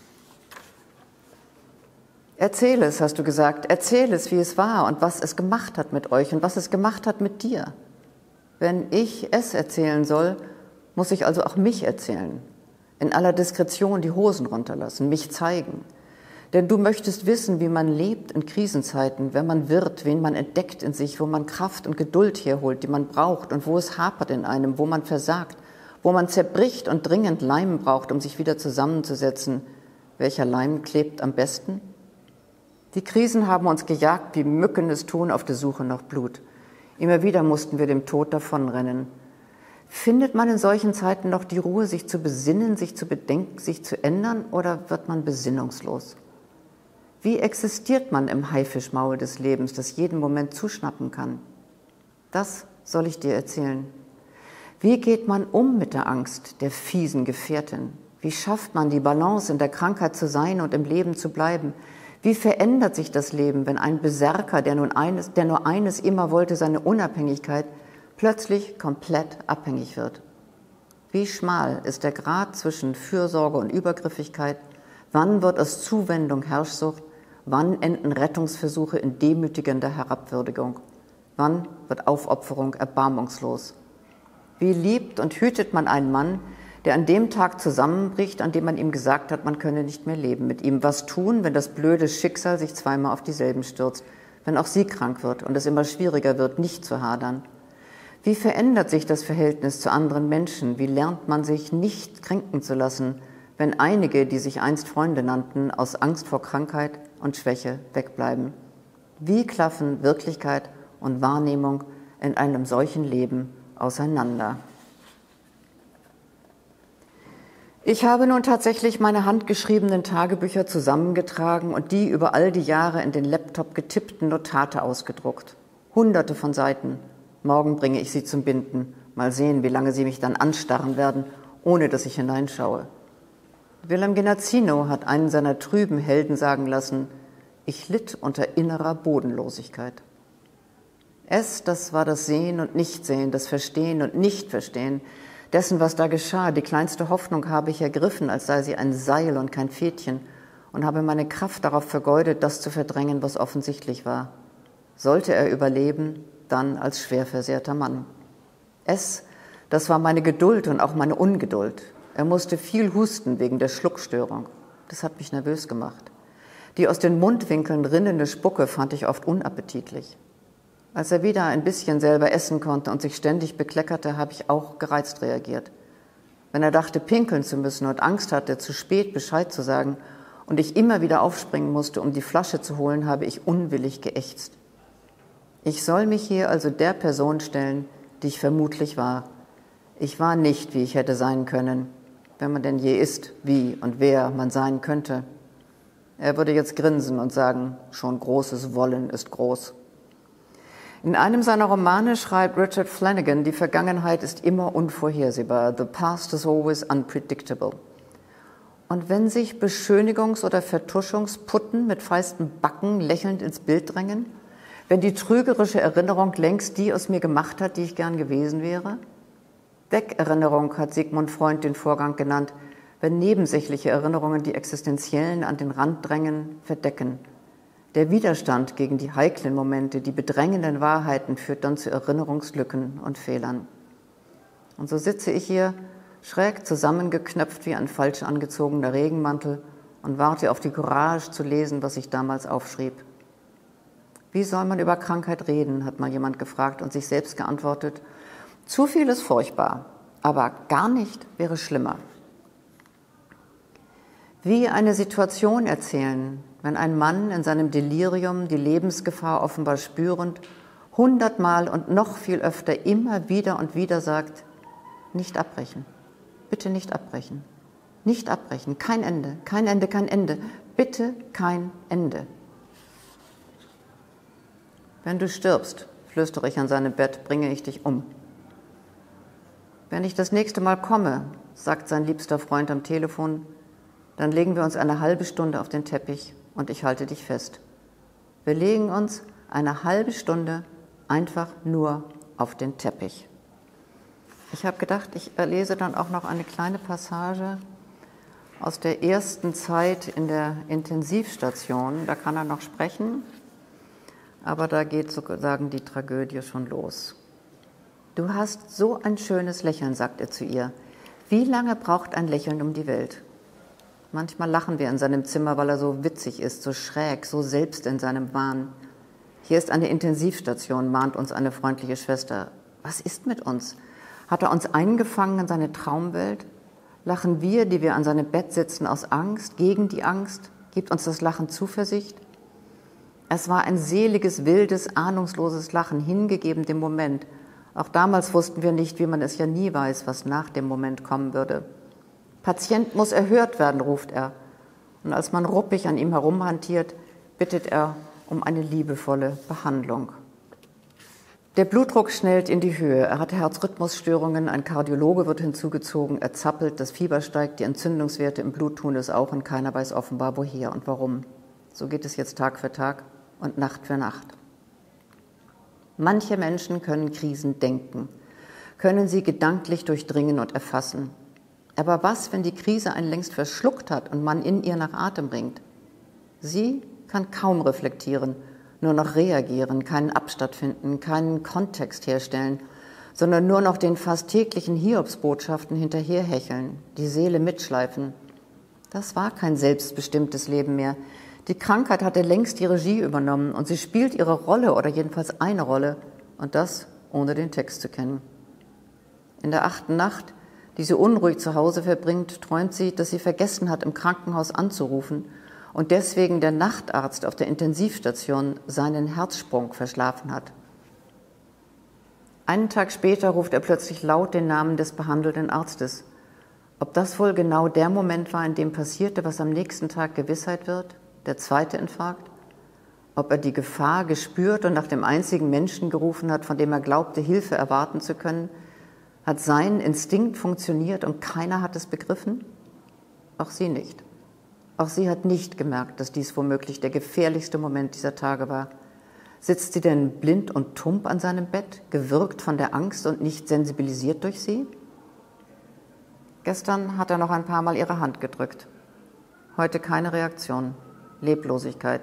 Erzähl es, hast du gesagt, erzähl es, wie es war und was es gemacht hat mit euch und was es gemacht hat mit dir. Wenn ich es erzählen soll, muss ich also auch mich erzählen. In aller Diskretion die Hosen runterlassen, mich zeigen. Denn du möchtest wissen, wie man lebt in Krisenzeiten, wer man wird, wen man entdeckt in sich, wo man Kraft und Geduld herholt, die man braucht und wo es hapert in einem, wo man versagt, wo man zerbricht und dringend Leim braucht, um sich wieder zusammenzusetzen. Welcher Leim klebt am besten? Die Krisen haben uns gejagt, wie Mücken es tun, auf der Suche nach Blut. Immer wieder mussten wir dem Tod davonrennen. Findet man in solchen Zeiten noch die Ruhe, sich zu besinnen, sich zu bedenken, sich zu ändern, oder wird man besinnungslos? Wie existiert man im Haifischmaul des Lebens, das jeden Moment zuschnappen kann? Das soll ich dir erzählen. Wie geht man um mit der Angst, der fiesen Gefährtin? Wie schafft man die Balance, in der Krankheit zu sein und im Leben zu bleiben? Wie verändert sich das Leben, wenn ein Berserker, der, nun eines, der nur eines immer wollte, seine Unabhängigkeit, plötzlich komplett abhängig wird? Wie schmal ist der Grat zwischen Fürsorge und Übergriffigkeit? Wann wird aus Zuwendung Herrschsucht? Wann enden Rettungsversuche in demütigender Herabwürdigung? Wann wird Aufopferung erbarmungslos? Wie liebt und hütet man einen Mann, der an dem Tag zusammenbricht, an dem man ihm gesagt hat, man könne nicht mehr leben mit ihm? Was tun, wenn das blöde Schicksal sich zweimal auf dieselben stürzt, wenn auch sie krank wird und es immer schwieriger wird, nicht zu hadern? Wie verändert sich das Verhältnis zu anderen Menschen? Wie lernt man sich nicht kränken zu lassen, wenn einige, die sich einst Freunde nannten, aus Angst vor Krankheit und Schwäche wegbleiben? Wie klaffen Wirklichkeit und Wahrnehmung in einem solchen Leben auseinander? Ich habe nun tatsächlich meine handgeschriebenen Tagebücher zusammengetragen und die über all die Jahre in den Laptop getippten Notate ausgedruckt. Hunderte von Seiten. Morgen bringe ich sie zum Binden. Mal sehen, wie lange sie mich dann anstarren werden, ohne dass ich hineinschaue. Willem Genazzino hat einen seiner trüben Helden sagen lassen, ich litt unter innerer Bodenlosigkeit. Es, das war das Sehen und Nichtsehen, das Verstehen und Nichtverstehen, dessen, was da geschah. Die kleinste Hoffnung habe ich ergriffen, als sei sie ein Seil und kein Fädchen, und habe meine Kraft darauf vergeudet, das zu verdrängen, was offensichtlich war. Sollte er überleben, dann als schwer versehrter Mann. Es, das war meine Geduld und auch meine Ungeduld. Er musste viel husten wegen der Schluckstörung. Das hat mich nervös gemacht. Die aus den Mundwinkeln rinnende Spucke fand ich oft unappetitlich. Als er wieder ein bisschen selber essen konnte und sich ständig bekleckerte, habe ich auch gereizt reagiert. Wenn er dachte, pinkeln zu müssen und Angst hatte, zu spät Bescheid zu sagen und ich immer wieder aufspringen musste, um die Flasche zu holen, habe ich unwillig geächzt. Ich soll mich hier also der Person stellen, die ich vermutlich war. Ich war nicht, wie ich hätte sein können, wenn man denn je ist, wie und wer man sein könnte. Er würde jetzt grinsen und sagen, schon großes Wollen ist groß. In einem seiner Romane schreibt Richard Flanagan, die Vergangenheit ist immer unvorhersehbar. The past is always unpredictable. Und wenn sich Beschönigungs- oder Vertuschungsputten mit feisten Backen lächelnd ins Bild drängen, wenn die trügerische Erinnerung längst die aus mir gemacht hat, die ich gern gewesen wäre? Wegerinnerung hat Sigmund Freud den Vorgang genannt, wenn nebensächliche Erinnerungen die existenziellen an den Rand drängen, verdecken. Der Widerstand gegen die heiklen Momente, die bedrängenden Wahrheiten führt dann zu Erinnerungslücken und Fehlern. Und so sitze ich hier, schräg zusammengeknöpft wie ein falsch angezogener Regenmantel und warte auf die Courage zu lesen, was ich damals aufschrieb. Wie soll man über Krankheit reden, hat mal jemand gefragt und sich selbst geantwortet. Zu viel ist furchtbar, aber gar nicht wäre schlimmer. Wie eine Situation erzählen, wenn ein Mann in seinem Delirium die Lebensgefahr offenbar spürend, hundertmal und noch viel öfter immer wieder und wieder sagt, nicht abbrechen, bitte nicht abbrechen, nicht abbrechen, kein Ende, kein Ende, kein Ende, bitte kein Ende. Wenn du stirbst, flüstere ich an seinem Bett, bringe ich dich um. Wenn ich das nächste Mal komme, sagt sein liebster Freund am Telefon, dann legen wir uns eine halbe Stunde auf den Teppich und ich halte dich fest. Wir legen uns eine halbe Stunde einfach nur auf den Teppich. Ich habe gedacht, ich lese dann auch noch eine kleine Passage aus der ersten Zeit in der Intensivstation. Da kann er noch sprechen, aber da geht sozusagen die Tragödie schon los. Du hast so ein schönes Lächeln, sagt er zu ihr. Wie lange braucht ein Lächeln um die Welt? Manchmal lachen wir in seinem Zimmer, weil er so witzig ist, so schräg, so selbst in seinem Wahn. Hier ist eine Intensivstation, mahnt uns eine freundliche Schwester. Was ist mit uns? Hat er uns eingefangen in seine Traumwelt? Lachen wir, die wir an seinem Bett sitzen, aus Angst, gegen die Angst? Gibt uns das Lachen Zuversicht? Es war ein seliges, wildes, ahnungsloses Lachen, hingegeben dem Moment. Auch damals wussten wir nicht, wie man es ja nie weiß, was nach dem Moment kommen würde. Patient muss erhört werden, ruft er. Und als man ruppig an ihm herumhantiert, bittet er um eine liebevolle Behandlung. Der Blutdruck schnellt in die Höhe. Er hat Herzrhythmusstörungen, ein Kardiologe wird hinzugezogen, er zappelt, das Fieber steigt, die Entzündungswerte im Blut tun es auch und keiner weiß offenbar woher und warum. So geht es jetzt Tag für Tag und Nacht für Nacht. Manche Menschen können Krisen denken, können sie gedanklich durchdringen und erfassen. Aber was, wenn die Krise einen längst verschluckt hat und man in ihr nach Atem ringt? Sie kann kaum reflektieren, nur noch reagieren, keinen Abstand finden, keinen Kontext herstellen, sondern nur noch den fast täglichen Hiobsbotschaften hinterherhecheln, die Seele mitschleifen. Das war kein selbstbestimmtes Leben mehr. Die Krankheit hatte längst die Regie übernommen und sie spielt ihre Rolle oder jedenfalls eine Rolle und das ohne den Text zu kennen. In der achten Nacht, die sie unruhig zu Hause verbringt, träumt sie, dass sie vergessen hat, im Krankenhaus anzurufen und deswegen der Nachtarzt auf der Intensivstation seinen Herzsprung verschlafen hat. Einen Tag später ruft er plötzlich laut den Namen des behandelnden Arztes. Ob das wohl genau der Moment war, in dem passierte, was am nächsten Tag Gewissheit wird, der zweite Infarkt? Ob er die Gefahr gespürt und nach dem einzigen Menschen gerufen hat, von dem er glaubte, Hilfe erwarten zu können? Hat sein Instinkt funktioniert und keiner hat es begriffen? Auch sie nicht. Auch sie hat nicht gemerkt, dass dies womöglich der gefährlichste Moment dieser Tage war. Sitzt sie denn blind und tump an seinem Bett, gewürgt von der Angst und nicht sensibilisiert durch sie? Gestern hat er noch ein paar Mal ihre Hand gedrückt. Heute keine Reaktion, Leblosigkeit.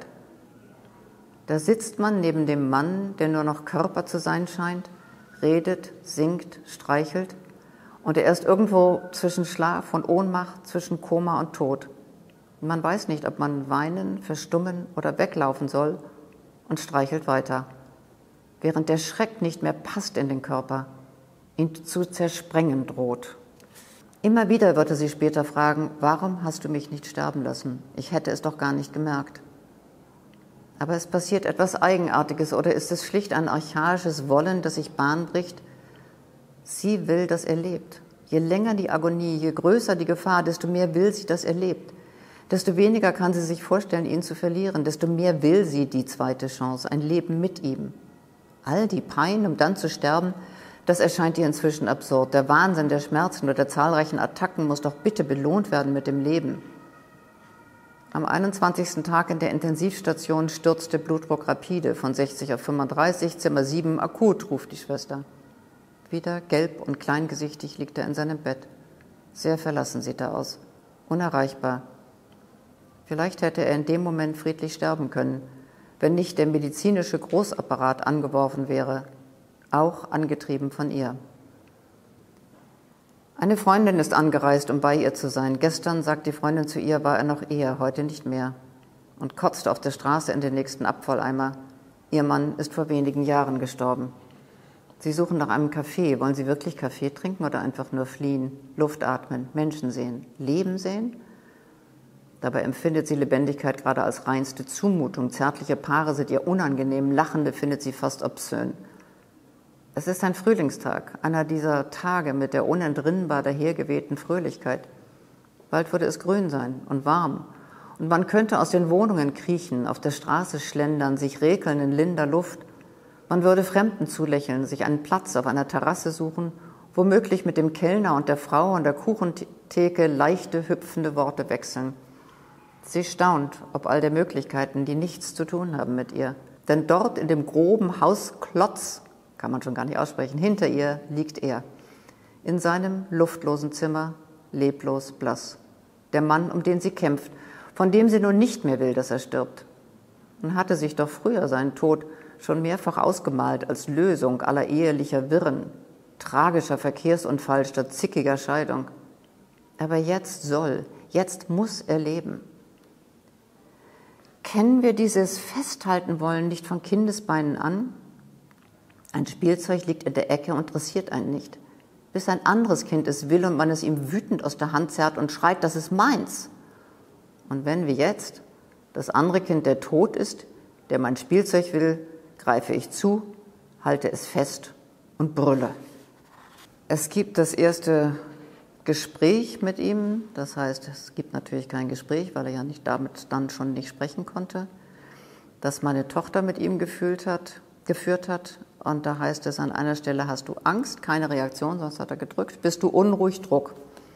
Da sitzt man neben dem Mann, der nur noch Körper zu sein scheint, redet, singt, streichelt und er ist irgendwo zwischen Schlaf und Ohnmacht, zwischen Koma und Tod. Man weiß nicht, ob man weinen, verstummen oder weglaufen soll und streichelt weiter, während der Schreck nicht mehr passt in den Körper, ihn zu zersprengen droht. Immer wieder wird er sie später fragen, warum hast du mich nicht sterben lassen? Ich hätte es doch gar nicht gemerkt. Aber es passiert etwas Eigenartiges oder ist es schlicht ein archaisches Wollen, das sich Bahn bricht? Sie will, dass er lebt. Je länger die Agonie, je größer die Gefahr, desto mehr will sie, dass er lebt. Desto weniger kann sie sich vorstellen, ihn zu verlieren, desto mehr will sie die zweite Chance, ein Leben mit ihm. All die Pein, um dann zu sterben, das erscheint ihr inzwischen absurd. Der Wahnsinn der Schmerzen oder der zahlreichen Attacken muss doch bitte belohnt werden mit dem Leben. Am einundzwanzigsten Tag in der Intensivstation stürzte Blutdruck rapide von sechzig auf fünfunddreißig, Zimmer sieben, akut, ruft die Schwester. Wieder gelb und kleingesichtig liegt er in seinem Bett. Sehr verlassen sieht er aus, unerreichbar. Vielleicht hätte er in dem Moment friedlich sterben können, wenn nicht der medizinische Großapparat angeworfen wäre, auch angetrieben von ihr. Eine Freundin ist angereist, um bei ihr zu sein. Gestern, sagt die Freundin zu ihr, war er noch eher, heute nicht mehr. Und kotzt auf der Straße in den nächsten Abfalleimer. Ihr Mann ist vor wenigen Jahren gestorben. Sie suchen nach einem Kaffee. Wollen Sie wirklich Kaffee trinken oder einfach nur fliehen, Luft atmen, Menschen sehen, Leben sehen? Dabei empfindet sie Lebendigkeit gerade als reinste Zumutung. Zärtliche Paare sind ihr unangenehm, Lachende findet sie fast obszön. Es ist ein Frühlingstag, einer dieser Tage mit der unentrinnbar dahergewehten Fröhlichkeit. Bald würde es grün sein und warm. Und man könnte aus den Wohnungen kriechen, auf der Straße schlendern, sich rekeln in linder Luft. Man würde Fremden zulächeln, sich einen Platz auf einer Terrasse suchen, womöglich mit dem Kellner und der Frau an der Kuchentheke leichte, hüpfende Worte wechseln. Sie staunt, ob all der Möglichkeiten, die nichts zu tun haben mit ihr. Denn dort in dem groben Hausklotz, kann man schon gar nicht aussprechen, hinter ihr liegt er. In seinem luftlosen Zimmer, leblos, blass. Der Mann, um den sie kämpft, von dem sie nun nicht mehr will, dass er stirbt. Man hatte sich doch früher seinen Tod schon mehrfach ausgemalt als Lösung aller ehelicher Wirren, tragischer Verkehrsunfall statt zickiger Scheidung. Aber jetzt soll, jetzt muss er leben. Kennen wir dieses Festhalten wollen nicht von Kindesbeinen an? Ein Spielzeug liegt in der Ecke und interessiert einen nicht, bis ein anderes Kind es will und man es ihm wütend aus der Hand zerrt und schreit, das ist meins. Und wenn wie jetzt das andere Kind der Tod ist, der mein Spielzeug will, greife ich zu, halte es fest und brülle. Es gibt das erste Gespräch mit ihm, das heißt, es gibt natürlich kein Gespräch, weil er ja nicht damit dann schon nicht sprechen konnte, das meine Tochter mit ihm gefühlt hat, geführt hat. Und da heißt es an einer Stelle, hast du Angst, keine Reaktion, sonst hat er gedrückt, bist du unruhig, Druck.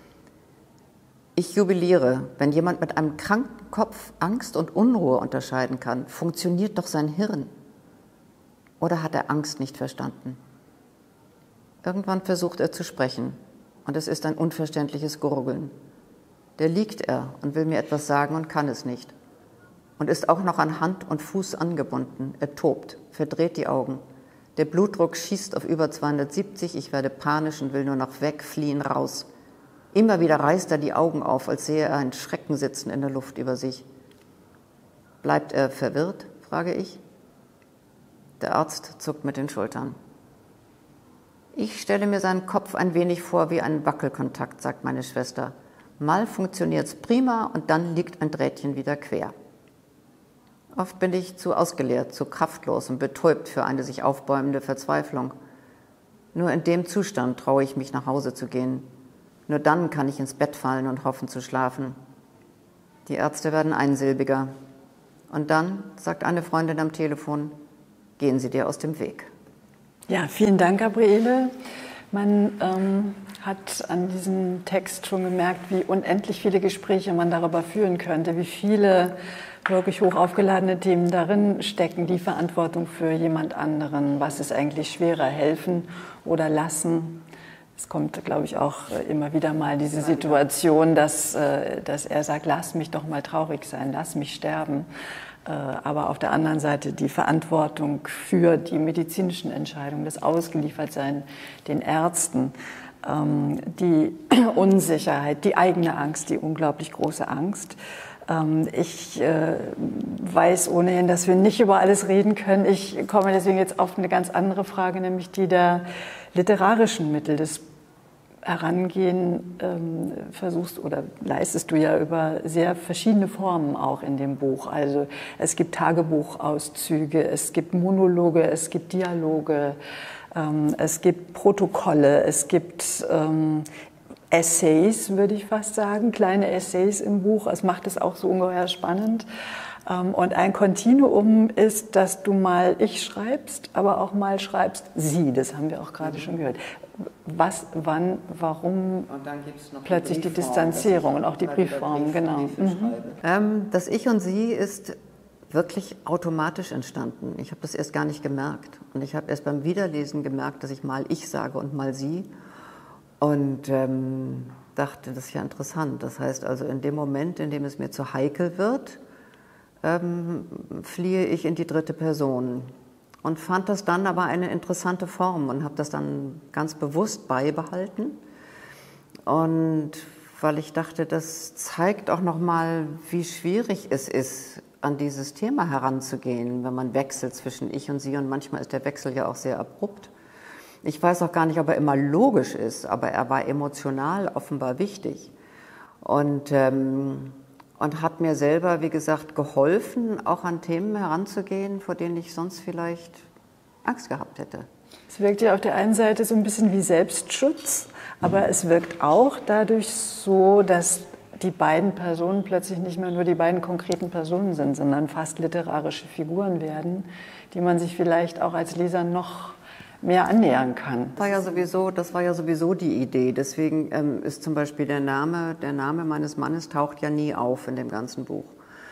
Ich jubiliere, wenn jemand mit einem kranken Kopf Angst und Unruhe unterscheiden kann, funktioniert doch sein Hirn. Oder hat er Angst nicht verstanden? Irgendwann versucht er zu sprechen und es ist ein unverständliches Gurgeln. Da liegt er und will mir etwas sagen und kann es nicht. Und ist auch noch an Hand und Fuß angebunden. Er tobt, verdreht die Augen. Der Blutdruck schießt auf über zweihundertsiebzig, ich werde panisch und will nur noch weg, fliehen, raus. Immer wieder reißt er die Augen auf, als sehe er ein Schrecken sitzen in der Luft über sich. Bleibt er verwirrt, frage ich. Der Arzt zuckt mit den Schultern. Ich stelle mir seinen Kopf ein wenig vor wie einen Wackelkontakt, sagt meine Schwester. Mal funktioniert's prima und dann liegt ein Drähtchen wieder quer. Oft bin ich zu ausgeleert, zu kraftlos und betäubt für eine sich aufbäumende Verzweiflung. Nur in dem Zustand traue ich mich, nach Hause zu gehen. Nur dann kann ich ins Bett fallen und hoffen zu schlafen. Die Ärzte werden einsilbiger. Und dann, sagt eine Freundin am Telefon, gehen Sie dir aus dem Weg. Ja, vielen Dank, Gabriele. Man ähm, hat an diesem Text schon gemerkt, wie unendlich viele Gespräche man darüber führen könnte, wie viele wirklich hoch aufgeladene Themen darin stecken, die Verantwortung für jemand anderen. Was ist eigentlich schwerer, helfen oder lassen? Es kommt, glaube ich, auch immer wieder mal diese Situation, dass, dass er sagt, lass mich doch mal traurig sein, lass mich sterben. Aber auf der anderen Seite die Verantwortung für die medizinischen Entscheidungen, das Ausgeliefertsein den Ärzten, die Unsicherheit, die eigene Angst, die unglaublich große Angst. Ich weiß ohnehin, dass wir nicht über alles reden können. Ich komme deswegen jetzt auf eine ganz andere Frage, nämlich die der literarischen Mittel des Herangehen ähm, versuchst oder leistest du ja über sehr verschiedene Formen auch in dem Buch. Also es gibt Tagebuchauszüge, es gibt Monologe, es gibt Dialoge, ähm, es gibt Protokolle, es gibt ähm, Essays, würde ich fast sagen, kleine Essays im Buch. Es macht es auch so ungeheuer spannend. Und ein Kontinuum ist, dass du mal ich schreibst, aber auch mal schreibst sie. Das haben wir auch gerade schon gehört. Was, wann, warum und dann gibt's noch plötzlich die, die Distanzierung und auch die Briefform, genau. Mhm. Ähm, das Ich und Sie ist wirklich automatisch entstanden. Ich habe das erst gar nicht gemerkt. Und ich habe erst beim Wiederlesen gemerkt, dass ich mal ich sage und mal sie. Und ähm, dachte, das ist ja interessant. Das heißt also, in dem Moment, in dem es mir zu heikel wird, ähm, fliehe ich in die dritte Person. Und fand das dann aber eine interessante Form und habe das dann ganz bewusst beibehalten. Und weil ich dachte, das zeigt auch nochmal, wie schwierig es ist, an dieses Thema heranzugehen, wenn man wechselt zwischen ich und sie. Und manchmal ist der Wechsel ja auch sehr abrupt. Ich weiß auch gar nicht, ob er immer logisch ist, aber er war emotional offenbar wichtig. Und, ähm, und hat mir selber, wie gesagt, geholfen, auch an Themen heranzugehen, vor denen ich sonst vielleicht Angst gehabt hätte. Es wirkt ja auf der einen Seite so ein bisschen wie Selbstschutz, aber es wirkt auch dadurch so, dass die beiden Personen plötzlich nicht mehr nur die beiden konkreten Personen sind, sondern fast literarische Figuren werden, die man sich vielleicht auch als Leser noch mehr annähern kann. Das war ja sowieso, das war ja sowieso die Idee. Deswegen ähm, ist zum Beispiel der Name, der Name meines Mannes taucht ja nie auf in dem ganzen Buch.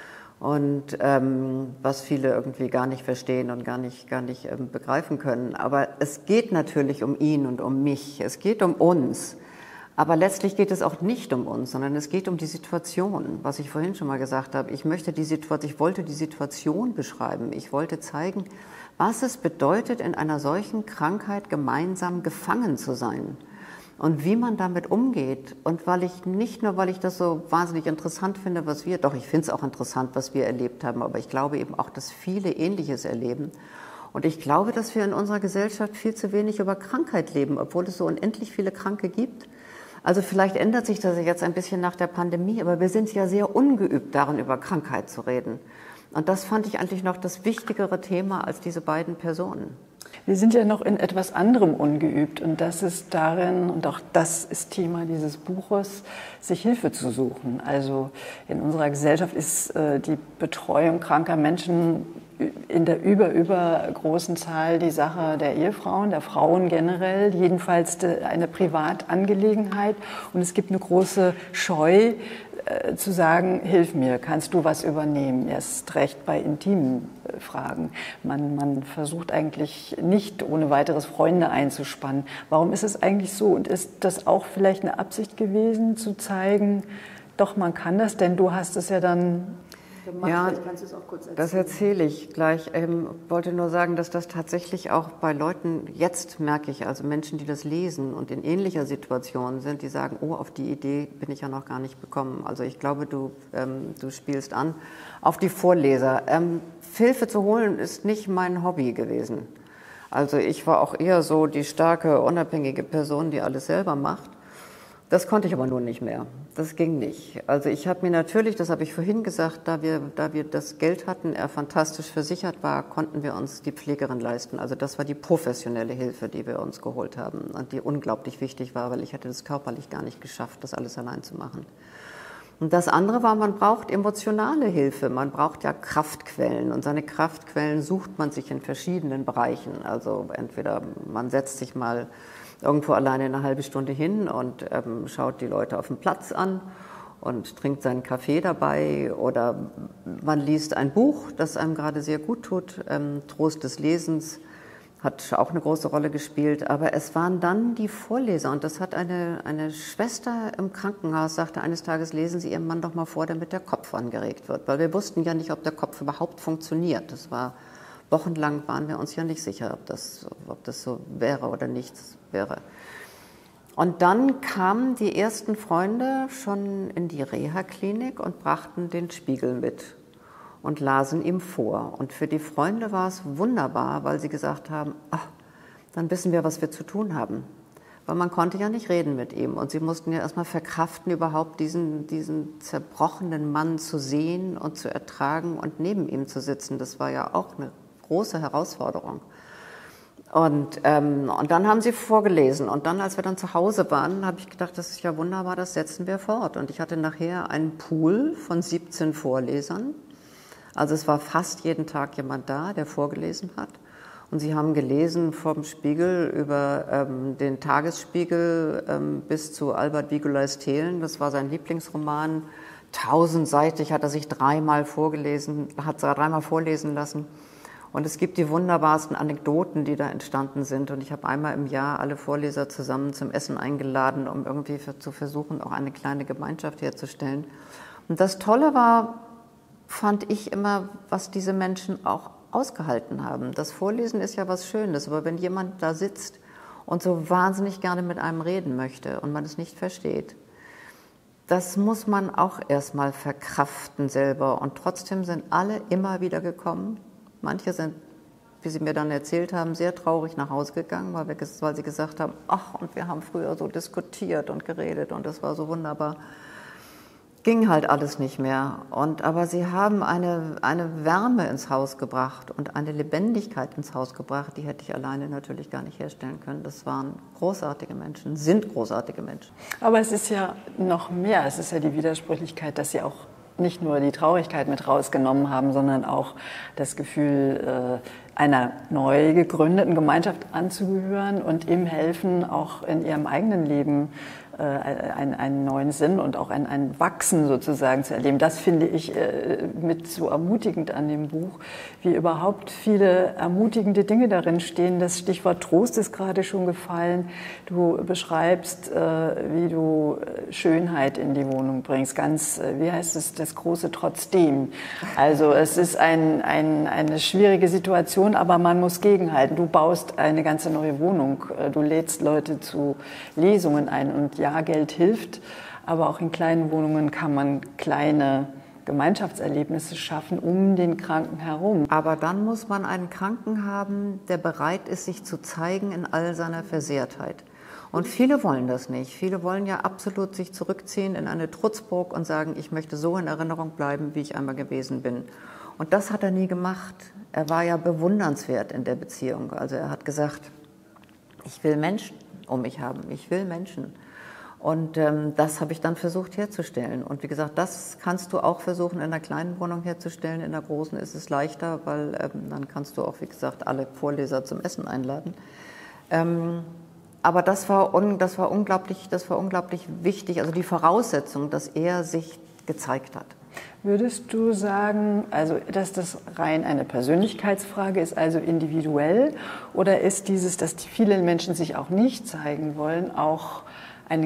Und ähm, was viele irgendwie gar nicht verstehen und gar nicht, gar nicht ähm, begreifen können. Aber es geht natürlich um ihn und um mich. Es geht um uns. Aber letztlich geht es auch nicht um uns, sondern es geht um die Situation, was ich vorhin schon mal gesagt habe. Ich möchte die Situation, ich wollte die Situation beschreiben. Ich wollte zeigen, was es bedeutet, in einer solchen Krankheit gemeinsam gefangen zu sein und wie man damit umgeht. Und weil ich nicht nur, weil ich das so wahnsinnig interessant finde, was wir, doch ich finde es auch interessant, was wir erlebt haben, aber ich glaube eben auch, dass viele Ähnliches erleben. Und ich glaube, dass wir in unserer Gesellschaft viel zu wenig über Krankheit leben, obwohl es so unendlich viele Kranke gibt. Also vielleicht ändert sich das jetzt ein bisschen nach der Pandemie, aber wir sind ja sehr ungeübt darin, über Krankheit zu reden. Und das fand ich eigentlich noch das wichtigere Thema als diese beiden Personen. Wir sind ja noch in etwas anderem ungeübt und das ist darin, und auch das ist Thema dieses Buches, sich Hilfe zu suchen. Also in unserer Gesellschaft ist äh, die Betreuung kranker Menschen in der über, über großen Zahl die Sache der Ehefrauen, der Frauen generell, jedenfalls eine Privatangelegenheit. Und es gibt eine große Scheu, äh, zu sagen, hilf mir, kannst du was übernehmen? Erst recht bei intimen äh, Fragen. Man, man versucht eigentlich nicht ohne weiteres Freunde einzuspannen. Warum ist es eigentlich so? Und ist das auch vielleicht eine Absicht gewesen, zu zeigen, doch, man kann das, denn du hast es ja dann gemacht. Ja, Vielleicht kannst du es auch kurz erzählen. Das erzähle ich gleich. Ich ähm, wollte nur sagen, dass das tatsächlich auch bei Leuten, jetzt merke ich, also Menschen, die das lesen und in ähnlicher Situation sind, die sagen, oh, auf die Idee bin ich ja noch gar nicht gekommen. Also ich glaube, du, ähm, du spielst an auf die Vorleser. Ähm, Hilfe zu holen ist nicht mein Hobby gewesen. Also ich war auch eher so die starke, unabhängige Person, die alles selber macht. Das konnte ich aber nur nicht mehr. Das ging nicht. Also ich habe mir natürlich, das habe ich vorhin gesagt, da wir, da wir das Geld hatten, er fantastisch versichert war, konnten wir uns die Pflegerin leisten. Also das war die professionelle Hilfe, die wir uns geholt haben und die unglaublich wichtig war, weil ich hätte das körperlich gar nicht geschafft, das alles allein zu machen. Und das andere war, man braucht emotionale Hilfe, man braucht ja Kraftquellen und seine Kraftquellen sucht man sich in verschiedenen Bereichen. Also entweder man setzt sich mal irgendwo alleine eine halbe Stunde hin und ähm, schaut die Leute auf dem Platz an und trinkt seinen Kaffee dabei oder man liest ein Buch, das einem gerade sehr gut tut. Ähm, Trost des Lesens hat auch eine große Rolle gespielt, aber es waren dann die Vorleser und das hat eine, eine Schwester im Krankenhaus, sagte eines Tages, lesen Sie Ihrem Mann doch mal vor, damit der Kopf angeregt wird, weil wir wussten ja nicht, ob der Kopf überhaupt funktioniert. Das war wochenlang waren wir uns ja nicht sicher, ob das, ob das so wäre oder nichts wäre. Und dann kamen die ersten Freunde schon in die Reha-Klinik und brachten den Spiegel mit und lasen ihm vor. Und für die Freunde war es wunderbar, weil sie gesagt haben, ach, dann wissen wir, was wir zu tun haben. Weil man konnte ja nicht reden mit ihm. Und sie mussten ja erstmal verkraften, überhaupt diesen, diesen zerbrochenen Mann zu sehen und zu ertragen und neben ihm zu sitzen. Das war ja auch eine große Herausforderung. Und, ähm, und dann haben sie vorgelesen. Und dann, als wir dann zu Hause waren, habe ich gedacht, das ist ja wunderbar, das setzen wir fort. Und ich hatte nachher einen Pool von siebzehn Vorlesern. Also es war fast jeden Tag jemand da, der vorgelesen hat. Und sie haben gelesen vom Spiegel über ähm, den Tagesspiegel ähm, bis zu Albert Biguleis Thelen. Das war sein Lieblingsroman. Tausendseitig hat er sich dreimal vorgelesen, hat dreimal vorlesen lassen. Und es gibt die wunderbarsten Anekdoten, die da entstanden sind. Und ich habe einmal im Jahr alle Vorleser zusammen zum Essen eingeladen, um irgendwie für, zu versuchen, auch eine kleine Gemeinschaft herzustellen. Und das Tolle war, fand ich immer, was diese Menschen auch ausgehalten haben. Das Vorlesen ist ja was Schönes, aber wenn jemand da sitzt und so wahnsinnig gerne mit einem reden möchte und man es nicht versteht, das muss man auch erstmal verkraften selber. Und trotzdem sind alle immer wieder gekommen. Manche sind, wie sie mir dann erzählt haben, sehr traurig nach Hause gegangen, weil, wir, weil sie gesagt haben, ach, und wir haben früher so diskutiert und geredet und das war so wunderbar. Ging halt alles nicht mehr. Und, aber sie haben eine, eine Wärme ins Haus gebracht und eine Lebendigkeit ins Haus gebracht, die hätte ich alleine natürlich gar nicht herstellen können. Das waren großartige Menschen, sind großartige Menschen. Aber es ist ja noch mehr. Es ist ja die Widersprüchlichkeit, dass sie auch nicht nur die Traurigkeit mit rausgenommen haben, sondern auch das Gefühl, einer neu gegründeten Gemeinschaft anzugehören und ihm helfen, auch in ihrem eigenen Leben einen, einen neuen Sinn und auch ein, ein Wachsen sozusagen zu erleben. Das finde ich mit so ermutigend an dem Buch, wie überhaupt viele ermutigende Dinge darin stehen. Das Stichwort Trost ist gerade schon gefallen. Du beschreibst, wie du Schönheit in die Wohnung bringst. Ganz, wie heißt es, das große Trotzdem. Also es ist ein, ein, eine schwierige Situation, aber man muss gegenhalten. Du baust eine ganze neue Wohnung. Du lädst Leute zu Lesungen ein und ja, Geld hilft, aber auch in kleinen Wohnungen kann man kleine Gemeinschaftserlebnisse schaffen um den Kranken herum. Aber dann muss man einen Kranken haben, der bereit ist, sich zu zeigen in all seiner Versehrtheit. Und viele wollen das nicht. Viele wollen ja absolut sich zurückziehen in eine Trutzburg und sagen, ich möchte so in Erinnerung bleiben, wie ich einmal gewesen bin. Und das hat er nie gemacht. Er war ja bewundernswert in der Beziehung. Also er hat gesagt, ich will Menschen um mich haben, ich will Menschen. Und ähm, das habe ich dann versucht herzustellen. Und wie gesagt, das kannst du auch versuchen in einer kleinen Wohnung herzustellen. In der großen ist es leichter, weil ähm, dann kannst du auch, wie gesagt, alle Vorleser zum Essen einladen. Ähm, aber das war, un, das, war unglaublich, das war unglaublich wichtig, also die Voraussetzung, dass er sich gezeigt hat. Würdest du sagen, also dass das rein eine Persönlichkeitsfrage ist, also individuell, oder ist dieses, dass viele Menschen sich auch nicht zeigen wollen, auch eine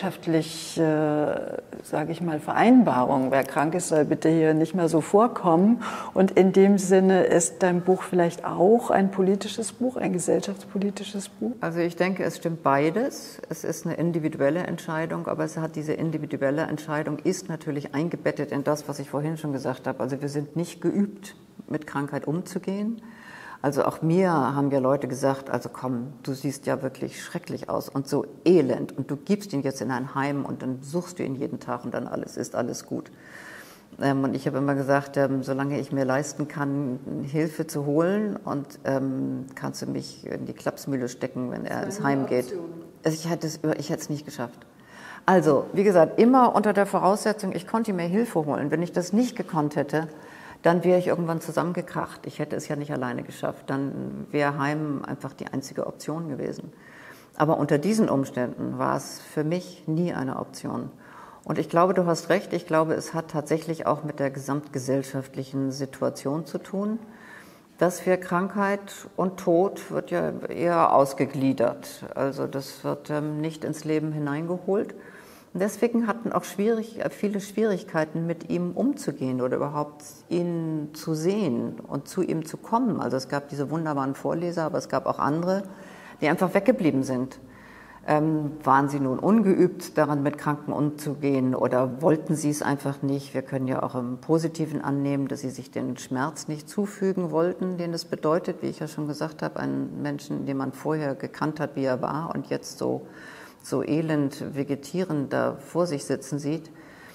gesellschaftliche, sage ich mal, Vereinbarung? Wer krank ist, soll bitte hier nicht mehr so vorkommen. Und in dem Sinne ist dein Buch vielleicht auch ein politisches Buch, ein gesellschaftspolitisches Buch? Also ich denke, es stimmt beides. Es ist eine individuelle Entscheidung, aber es hat diese individuelle Entscheidung ist natürlich eingebettet in das, was ich vorhin schon gesagt habe. Also wir sind nicht geübt, mit Krankheit umzugehen. Also auch mir haben ja Leute gesagt, also komm, du siehst ja wirklich schrecklich aus und so elend und du gibst ihn jetzt in ein Heim und dann suchst du ihn jeden Tag und dann alles ist alles gut. Ähm, und ich habe immer gesagt, ähm, solange ich mir leisten kann, Hilfe zu holen und ähm, kannst du mich in die Klapsmühle stecken, wenn er ins Heim geht. Also ich hätte es, ich hätte es nicht geschafft. Also, wie gesagt, immer unter der Voraussetzung, ich konnte mir Hilfe holen. Wenn ich das nicht gekonnt hätte, dann wäre ich irgendwann zusammengekracht. Ich hätte es ja nicht alleine geschafft. Dann wäre Heim einfach die einzige Option gewesen. Aber unter diesen Umständen war es für mich nie eine Option. Und ich glaube, du hast recht. Ich glaube, es hat tatsächlich auch mit der gesamtgesellschaftlichen Situation zu tun, dass wir Krankheit und Tod wird ja eher ausgegliedert. Also das wird ähm, nicht ins Leben hineingeholt. Und deswegen hatten auch schwierig, viele Schwierigkeiten, mit ihm umzugehen oder überhaupt ihn zu sehen und zu ihm zu kommen. Also es gab diese wunderbaren Vorleser, aber es gab auch andere, die einfach weggeblieben sind. Ähm, waren sie nun ungeübt, daran mit Kranken umzugehen oder wollten sie es einfach nicht? Wir können ja auch im Positiven annehmen, dass sie sich den Schmerz nicht zufügen wollten, den es bedeutet, wie ich ja schon gesagt habe, einen Menschen, den man vorher gekannt hat, wie er war und jetzt so so elend vegetierend da vor sich sitzen sieht.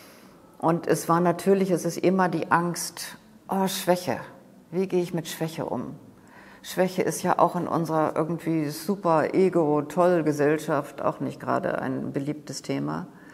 Und es war natürlich, es ist immer die Angst, oh, Schwäche, wie gehe ich mit Schwäche um? Schwäche ist ja auch in unserer irgendwie super Ego-Toll-Gesellschaft auch nicht gerade ein beliebtes Thema.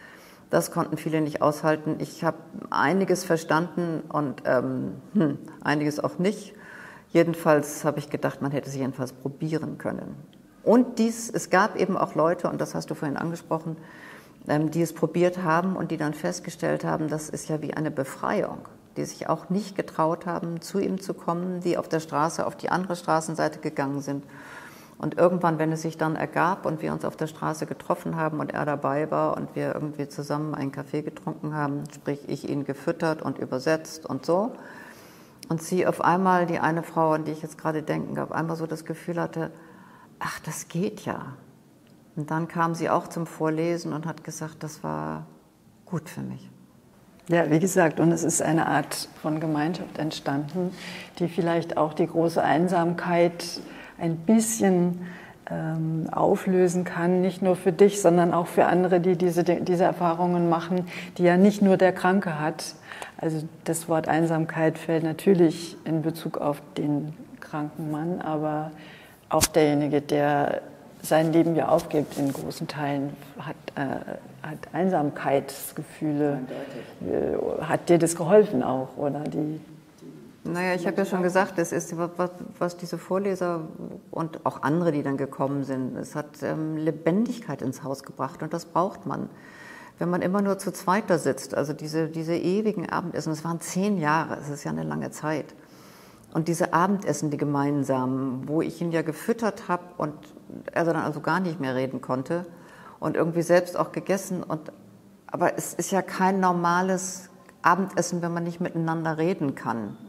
Das konnten viele nicht aushalten. Ich habe einiges verstanden und ähm, hm, einiges auch nicht. Jedenfalls habe ich gedacht, man hätte es jedenfalls probieren können. Und dies, es gab eben auch Leute, und das hast du vorhin angesprochen, ähm, die es probiert haben und die dann festgestellt haben, das ist ja wie eine Befreiung, die sich auch nicht getraut haben, zu ihm zu kommen, die auf der Straße auf die andere Straßenseite gegangen sind. Und irgendwann, wenn es sich dann ergab und wir uns auf der Straße getroffen haben und er dabei war und wir irgendwie zusammen einen Kaffee getrunken haben, sprich ich ihn gefüttert und übersetzt und so, und sie auf einmal, die eine Frau, an die ich jetzt gerade denke, auf einmal so das Gefühl hatte, ach, das geht ja. Und dann kam sie auch zum Vorlesen und hat gesagt, das war gut für mich. Ja, wie gesagt, und es ist eine Art von Gemeinschaft entstanden, die vielleicht auch die große Einsamkeit ein bisschen ähm, auflösen kann, nicht nur für dich, sondern auch für andere, die diese, diese Erfahrungen machen, die ja nicht nur der Kranke hat. Also das Wort Einsamkeit fällt natürlich in Bezug auf den kranken Mann, aber auch derjenige, der sein Leben ja aufgibt in großen Teilen, hat, äh, hat Einsamkeitsgefühle. Äh, hat dir das geholfen auch, oder? Die, Naja, ich habe ja schon gesagt, das ist, was, was diese Vorleser und auch andere, die dann gekommen sind, es hat ähm, Lebendigkeit ins Haus gebracht und das braucht man. Wenn man immer nur zu zweit da sitzt, also diese, diese ewigen Abendessen, das waren zehn Jahre, es ist ja eine lange Zeit. Und diese Abendessen, die gemeinsamen, wo ich ihn ja gefüttert habe und er dann also gar nicht mehr reden konnte und irgendwie selbst auch gegessen. Und, aber es ist ja kein normales Abendessen, wenn man nicht miteinander reden kann.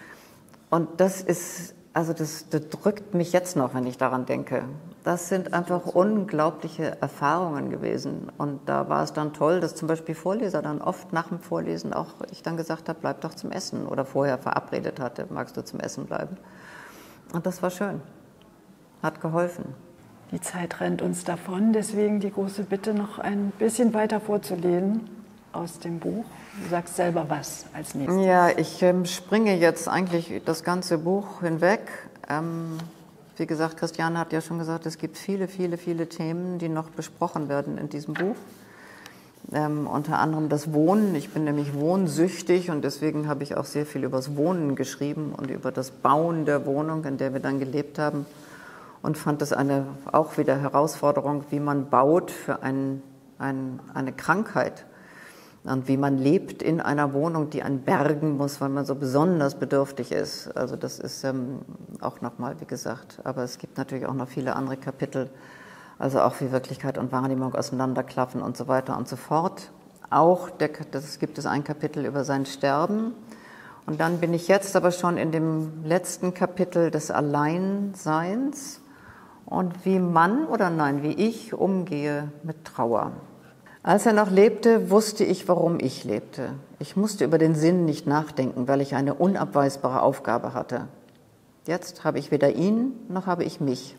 Und das ist, also das, das drückt mich jetzt noch, wenn ich daran denke. Das sind einfach unglaubliche Erfahrungen gewesen. Und da war es dann toll, dass zum Beispiel Vorleser dann oft nach dem Vorlesen auch ich dann gesagt habe, bleib doch zum Essen. Oder vorher verabredet hatte, magst du zum Essen bleiben. Und das war schön. Hat geholfen. Die Zeit rennt uns davon, deswegen die große Bitte, noch ein bisschen weiter vorzulesen aus dem Buch. Du sagst selber was als nächstes. Ja, ich ähm, springe jetzt eigentlich das ganze Buch hinweg. Ähm, wie gesagt, Christiane hat ja schon gesagt, es gibt viele, viele, viele Themen, die noch besprochen werden in diesem Buch. Ähm, unter anderem das Wohnen. Ich bin nämlich wohnsüchtig und deswegen habe ich auch sehr viel über das Wohnen geschrieben und über das Bauen der Wohnung, in der wir dann gelebt haben. Und fand es eine, auch wieder Herausforderung, wie man baut für ein, ein, eine Krankheit. Und wie man lebt in einer Wohnung, die einen bergen muss, weil man so besonders bedürftig ist. Also das ist ähm, auch nochmal, wie gesagt. Aber es gibt natürlich auch noch viele andere Kapitel, also auch wie Wirklichkeit und Wahrnehmung auseinanderklaffen und so weiter und so fort. Auch der, das gibt es ein Kapitel über sein Sterben. Und dann bin ich jetzt aber schon in dem letzten Kapitel des Alleinseins und wie man oder nein, wie ich umgehe mit Trauer. Als er noch lebte, wusste ich, warum ich lebte. Ich musste über den Sinn nicht nachdenken, weil ich eine unabweisbare Aufgabe hatte. Jetzt habe ich weder ihn, noch habe ich mich.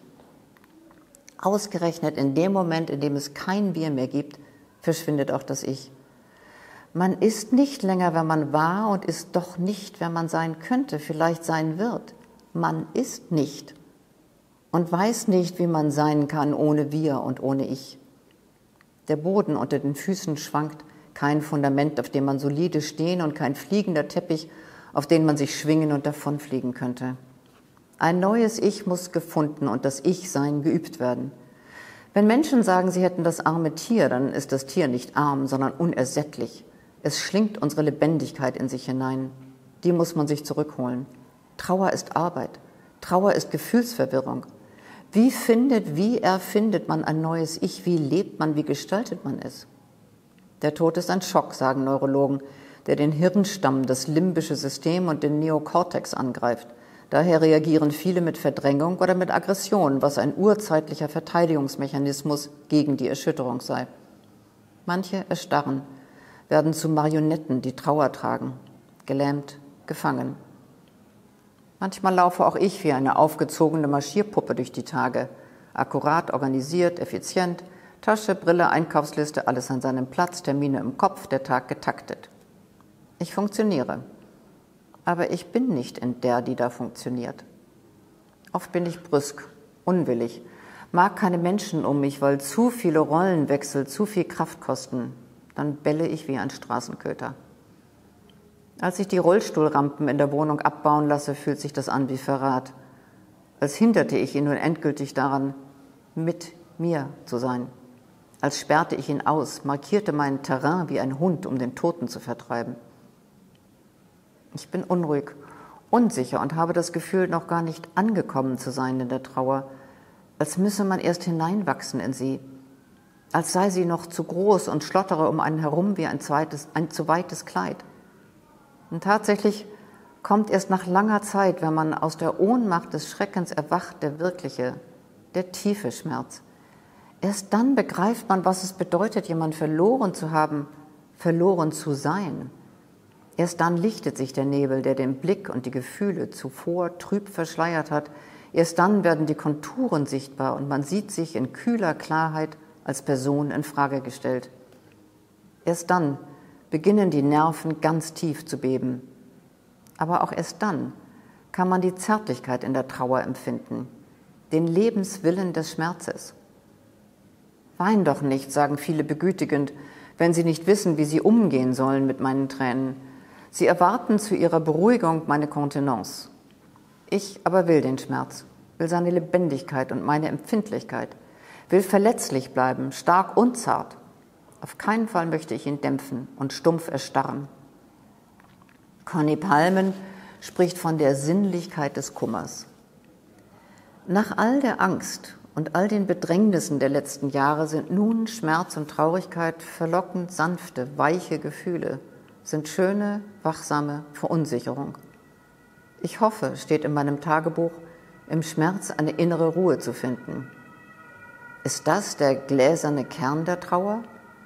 Ausgerechnet in dem Moment, in dem es kein Bier mehr gibt, verschwindet auch das Ich. Man ist nicht länger, wer man war und ist doch nicht, wer man sein könnte, vielleicht sein wird. Man ist nicht und weiß nicht, wie man sein kann ohne Wir und ohne Ich. Der Boden unter den Füßen schwankt, kein Fundament, auf dem man solide stehen und kein fliegender Teppich, auf den man sich schwingen und davonfliegen könnte. Ein neues Ich muss gefunden und das Ich-Sein geübt werden. Wenn Menschen sagen, sie hätten das arme Tier, dann ist das Tier nicht arm, sondern unersättlich. Es schlingt unsere Lebendigkeit in sich hinein. Die muss man sich zurückholen. Trauer ist Arbeit. Trauer ist Gefühlsverwirrung. Wie findet, wie erfindet man ein neues Ich? Wie lebt man, wie gestaltet man es? Der Tod ist ein Schock, sagen Neurologen, der den Hirnstamm, das limbische System und den Neokortex angreift. Daher reagieren viele mit Verdrängung oder mit Aggression, was ein urzeitlicher Verteidigungsmechanismus gegen die Erschütterung sei. Manche erstarren, werden zu Marionetten, die Trauer tragen, gelähmt, gefangen. Manchmal laufe auch ich wie eine aufgezogene Marschierpuppe durch die Tage, akkurat, organisiert, effizient, Tasche, Brille, Einkaufsliste, alles an seinem Platz, Termine im Kopf, der Tag getaktet. Ich funktioniere, aber ich bin nicht in der, die da funktioniert. Oft bin ich brüsk, unwillig, mag keine Menschen um mich, weil zu viele Rollenwechsel zu viel Kraft kosten. dann belle ich wie ein Straßenköter. Als ich die Rollstuhlrampen in der Wohnung abbauen lasse, fühlt sich das an wie Verrat. Als hinderte ich ihn nun endgültig daran, mit mir zu sein. Als sperrte ich ihn aus, markierte mein Terrain wie ein Hund, um den Toten zu vertreiben. Ich bin unruhig, unsicher und habe das Gefühl, noch gar nicht angekommen zu sein in der Trauer, als müsse man erst hineinwachsen in sie, als sei sie noch zu groß und schlottere um einen herum wie ein, zweites, ein zu weites Kleid. Und tatsächlich kommt erst nach langer Zeit, wenn man aus der Ohnmacht des Schreckens erwacht, der wirkliche, der tiefe Schmerz. Erst dann begreift man, was es bedeutet, jemanden verloren zu haben, verloren zu sein. Erst dann lichtet sich der Nebel, der den Blick und die Gefühle zuvor trüb verschleiert hat. Erst dann werden die Konturen sichtbar und man sieht sich in kühler Klarheit als Person in Frage gestellt. Erst dann beginnen die Nerven ganz tief zu beben. Aber auch erst dann kann man die Zärtlichkeit in der Trauer empfinden, den Lebenswillen des Schmerzes. Wein doch nicht, sagen viele begütigend, wenn sie nicht wissen, wie sie umgehen sollen mit meinen Tränen. Sie erwarten zu ihrer Beruhigung meine Kontenance. Ich aber will den Schmerz, will seine Lebendigkeit und meine Empfindlichkeit, will verletzlich bleiben, stark und zart. Auf keinen Fall möchte ich ihn dämpfen und stumpf erstarren. Conny Palmen spricht von der Sinnlichkeit des Kummers. Nach all der Angst und all den Bedrängnissen der letzten Jahre sind nun Schmerz und Traurigkeit verlockend sanfte, weiche Gefühle, sind schöne, wachsame Verunsicherung. Ich hoffe, steht in meinem Tagebuch, im Schmerz eine innere Ruhe zu finden. Ist das der gläserne Kern der Trauer?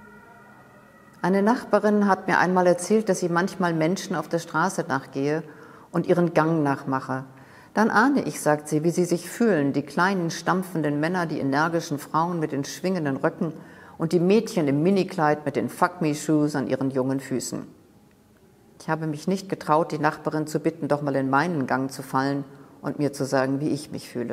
Eine Nachbarin hat mir einmal erzählt, dass sie manchmal Menschen auf der Straße nachgehe und ihren Gang nachmache. Dann ahne ich, sagt sie, wie sie sich fühlen, die kleinen, stampfenden Männer, die energischen Frauen mit den schwingenden Röcken und die Mädchen im Minikleid mit den Fuck-Me-Shoes an ihren jungen Füßen. Ich habe mich nicht getraut, die Nachbarin zu bitten, doch mal in meinen Gang zu fallen und mir zu sagen, wie ich mich fühle.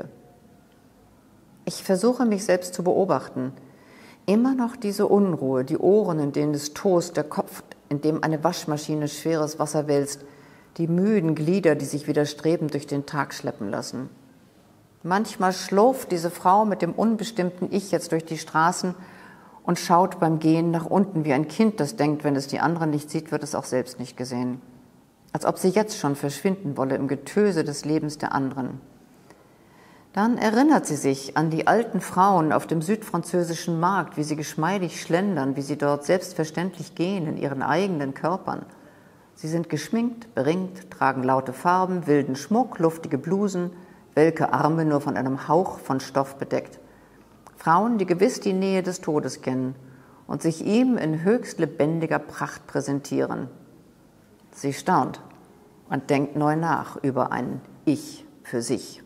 Ich versuche, mich selbst zu beobachten. Immer noch diese Unruhe, die Ohren, in denen es tost, der Kopf, in dem eine Waschmaschine schweres Wasser wälzt, die müden Glieder, die sich widerstrebend durch den Tag schleppen lassen. Manchmal schlurft diese Frau mit dem unbestimmten Ich jetzt durch die Straßen und schaut beim Gehen nach unten wie ein Kind, das denkt, wenn es die anderen nicht sieht, wird es auch selbst nicht gesehen. Als ob sie jetzt schon verschwinden wolle im Getöse des Lebens der anderen. Dann erinnert sie sich an die alten Frauen auf dem südfranzösischen Markt, wie sie geschmeidig schlendern, wie sie dort selbstverständlich gehen in ihren eigenen Körpern. Sie sind geschminkt, beringt, tragen laute Farben, wilden Schmuck, luftige Blusen, welke Arme nur von einem Hauch von Stoff bedeckt. Frauen, die gewiss die Nähe des Todes kennen und sich ihm in höchst lebendiger Pracht präsentieren. Sie staunt und denkt neu nach über ein Ich für sich.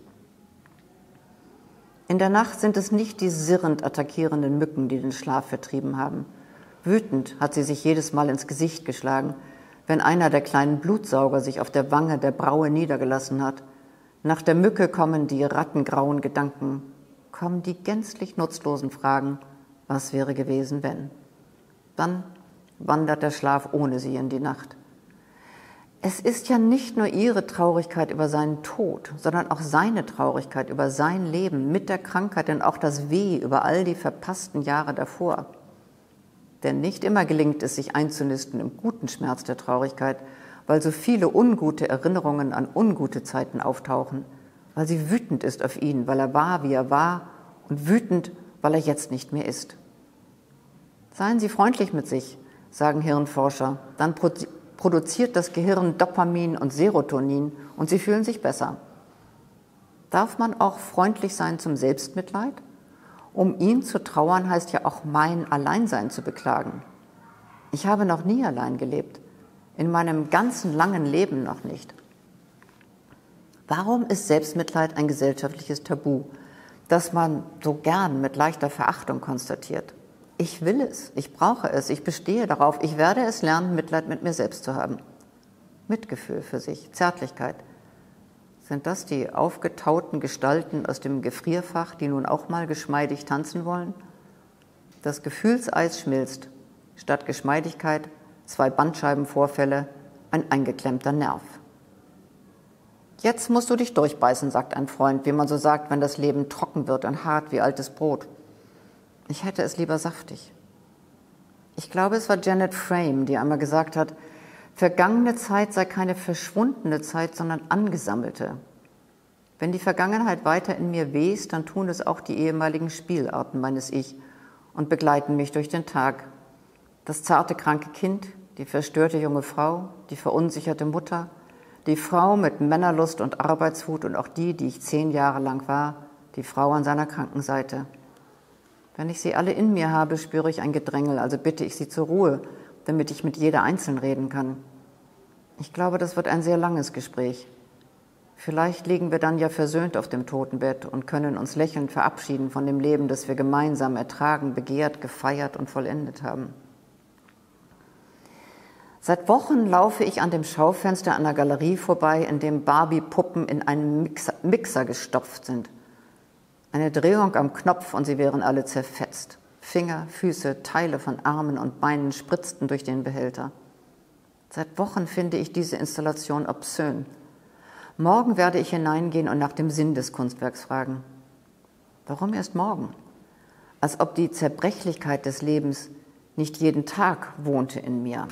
In der Nacht sind es nicht die sirrend attackierenden Mücken, die den Schlaf vertrieben haben. Wütend hat sie sich jedes Mal ins Gesicht geschlagen, wenn einer der kleinen Blutsauger sich auf der Wange der Braue niedergelassen hat. Nach der Mücke kommen die rattengrauen Gedanken, kommen die gänzlich nutzlosen Fragen, was wäre gewesen, wenn? Dann wandert der Schlaf ohne sie in die Nacht. Es ist ja nicht nur ihre Traurigkeit über seinen Tod, sondern auch seine Traurigkeit über sein Leben mit der Krankheit und auch das Weh über all die verpassten Jahre davor. Denn nicht immer gelingt es, sich einzunisten im guten Schmerz der Traurigkeit, weil so viele ungute Erinnerungen an ungute Zeiten auftauchen, weil sie wütend ist auf ihn, weil er war, wie er war, und wütend, weil er jetzt nicht mehr ist. Seien Sie freundlich mit sich, sagen Hirnforscher, dann produziert das Gehirn Dopamin und Serotonin und Sie fühlen sich besser. Darf man auch freundlich sein zum Selbstmitleid? Um ihn zu trauern, heißt ja auch mein Alleinsein zu beklagen. Ich habe noch nie allein gelebt, in meinem ganzen langen Leben noch nicht. Warum ist Selbstmitleid ein gesellschaftliches Tabu, das man so gern mit leichter Verachtung konstatiert? Ich will es, ich brauche es, ich bestehe darauf, ich werde es lernen, Mitleid mit mir selbst zu haben. Mitgefühl für sich, Zärtlichkeit. Sind das die aufgetauten Gestalten aus dem Gefrierfach, die nun auch mal geschmeidig tanzen wollen? Das Gefühlseis schmilzt, statt Geschmeidigkeit zwei Bandscheibenvorfälle, ein eingeklemmter Nerv. Jetzt musst du dich durchbeißen, sagt ein Freund, wie man so sagt, wenn das Leben trocken wird und hart wie altes Brot. Ich hätte es lieber saftig. Ich glaube, es war Janet Frame, die einmal gesagt hat, vergangene Zeit sei keine verschwundene Zeit, sondern angesammelte. Wenn die Vergangenheit weiter in mir west, dann tun es auch die ehemaligen Spielarten meines Ich und begleiten mich durch den Tag. Das zarte, kranke Kind, die verstörte junge Frau, die verunsicherte Mutter, die Frau mit Männerlust und Arbeitswut und auch die, die ich zehn Jahre lang war, die Frau an seiner kranken Seite. Wenn ich sie alle in mir habe, spüre ich ein Gedrängel, also bitte ich sie zur Ruhe, damit ich mit jeder einzeln reden kann. Ich glaube, das wird ein sehr langes Gespräch. Vielleicht liegen wir dann ja versöhnt auf dem Totenbett und können uns lächelnd verabschieden von dem Leben, das wir gemeinsam ertragen, begehrt, gefeiert und vollendet haben. Seit Wochen laufe ich an dem Schaufenster einer Galerie vorbei, in dem Barbie-Puppen in einen Mixer, Mixer gestopft sind. Eine Drehung am Knopf und sie wären alle zerfetzt. Finger, Füße, Teile von Armen und Beinen spritzten durch den Behälter. Seit Wochen finde ich diese Installation obszön. Morgen werde ich hineingehen und nach dem Sinn des Kunstwerks fragen. Warum erst morgen? Als ob die Zerbrechlichkeit des Lebens nicht jeden Tag wohnte in mir.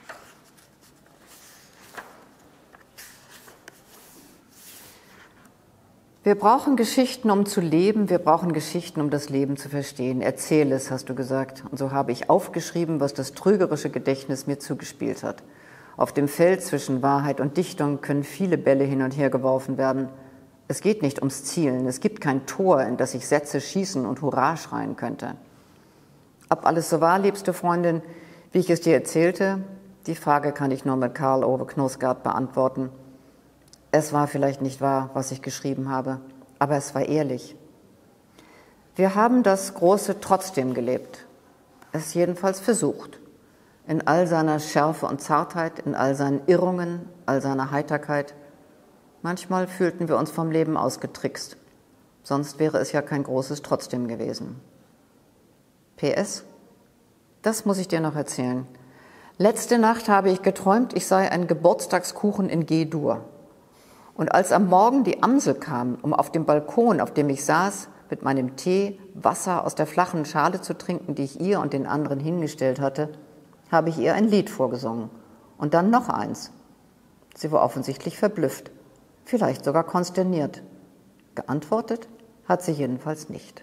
Wir brauchen Geschichten, um zu leben. Wir brauchen Geschichten, um das Leben zu verstehen. Erzähl es, hast du gesagt. Und so habe ich aufgeschrieben, was das trügerische Gedächtnis mir zugespielt hat. Auf dem Feld zwischen Wahrheit und Dichtung können viele Bälle hin und her geworfen werden. Es geht nicht ums Zielen. Es gibt kein Tor, in das ich Sätze schießen und Hurra schreien könnte. Ob alles so war, liebste Freundin, wie ich es dir erzählte? Die Frage kann ich nur mit Karl Ove Knausgard beantworten. Es war vielleicht nicht wahr, was ich geschrieben habe, aber es war ehrlich. Wir haben das Große trotzdem gelebt, es jedenfalls versucht, in all seiner Schärfe und Zartheit, in all seinen Irrungen, all seiner Heiterkeit. Manchmal fühlten wir uns vom Leben ausgetrickst, sonst wäre es ja kein Großes Trotzdem gewesen. P S, das muss ich dir noch erzählen. Letzte Nacht habe ich geträumt, ich sei ein Geburtstagskuchen in G-Dur. Und als am Morgen die Amsel kam, um auf dem Balkon, auf dem ich saß, mit meinem Tee Wasser aus der flachen Schale zu trinken, die ich ihr und den anderen hingestellt hatte, habe ich ihr ein Lied vorgesungen. Und dann noch eins. Sie war offensichtlich verblüfft, vielleicht sogar konsterniert. Geantwortet hat sie jedenfalls nicht.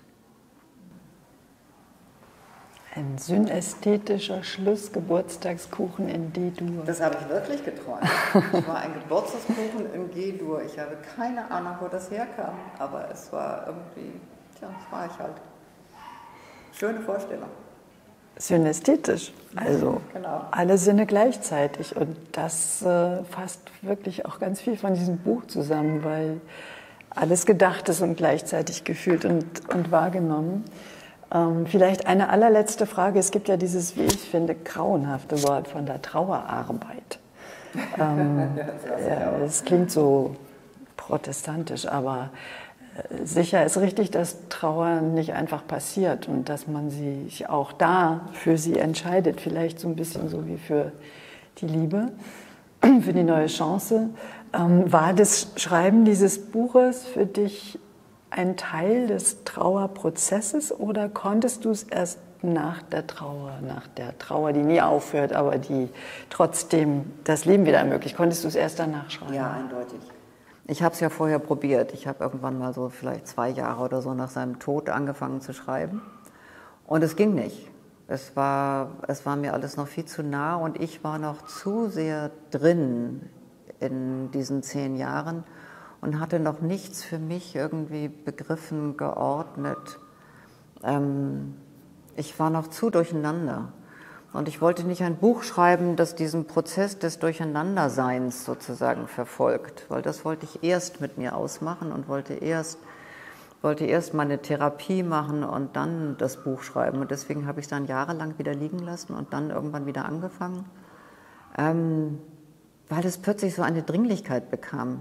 Ein synästhetischer Schlussgeburtstagskuchen in D-Dur. Das habe ich wirklich geträumt. Es war ein Geburtstagskuchen in G-Dur. Ich habe keine Ahnung, wo das herkam, aber es war irgendwie, tja, das war ich halt. Schöne Vorstellung. Synästhetisch, also genau. Alle Sinne gleichzeitig. Und das äh, fasst wirklich auch ganz viel von diesem Buch zusammen, weil alles gedacht ist und gleichzeitig gefühlt und, und wahrgenommen. Ähm, vielleicht eine allerletzte Frage. Es gibt ja dieses, wie ich finde, grauenhafte Wort von der Trauerarbeit. Ähm, ja, das klingt so protestantisch, aber äh, sicher ist richtig, dass Trauer nicht einfach passiert und dass man sich auch da für sie entscheidet. Vielleicht so ein bisschen so wie für die Liebe, für die neue Chance. Ähm, war das Schreiben dieses Buches für dich ein Teil des Trauerprozesses oder konntest du es erst nach der Trauer, nach der Trauer, die nie aufhört, aber die trotzdem das Leben wieder ermöglicht, konntest du es erst danach schreiben? Ja, eindeutig. Ich habe es ja vorher probiert. Ich habe irgendwann mal so vielleicht zwei Jahre oder so nach seinem Tod angefangen zu schreiben und es ging nicht. Es war, es war mir alles noch viel zu nah und ich war noch zu sehr drin in diesen zehn Jahren und hatte noch nichts für mich irgendwie begriffen, geordnet. Ähm, ich war noch zu durcheinander. Und ich wollte nicht ein Buch schreiben, das diesen Prozess des Durcheinanderseins sozusagen verfolgt, weil das wollte ich erst mit mir ausmachen und wollte erst, wollte erst meine Therapie machen und dann das Buch schreiben. Und deswegen habe ich es dann jahrelang wieder liegen lassen und dann irgendwann wieder angefangen, ähm, weil es plötzlich so eine Dringlichkeit bekam.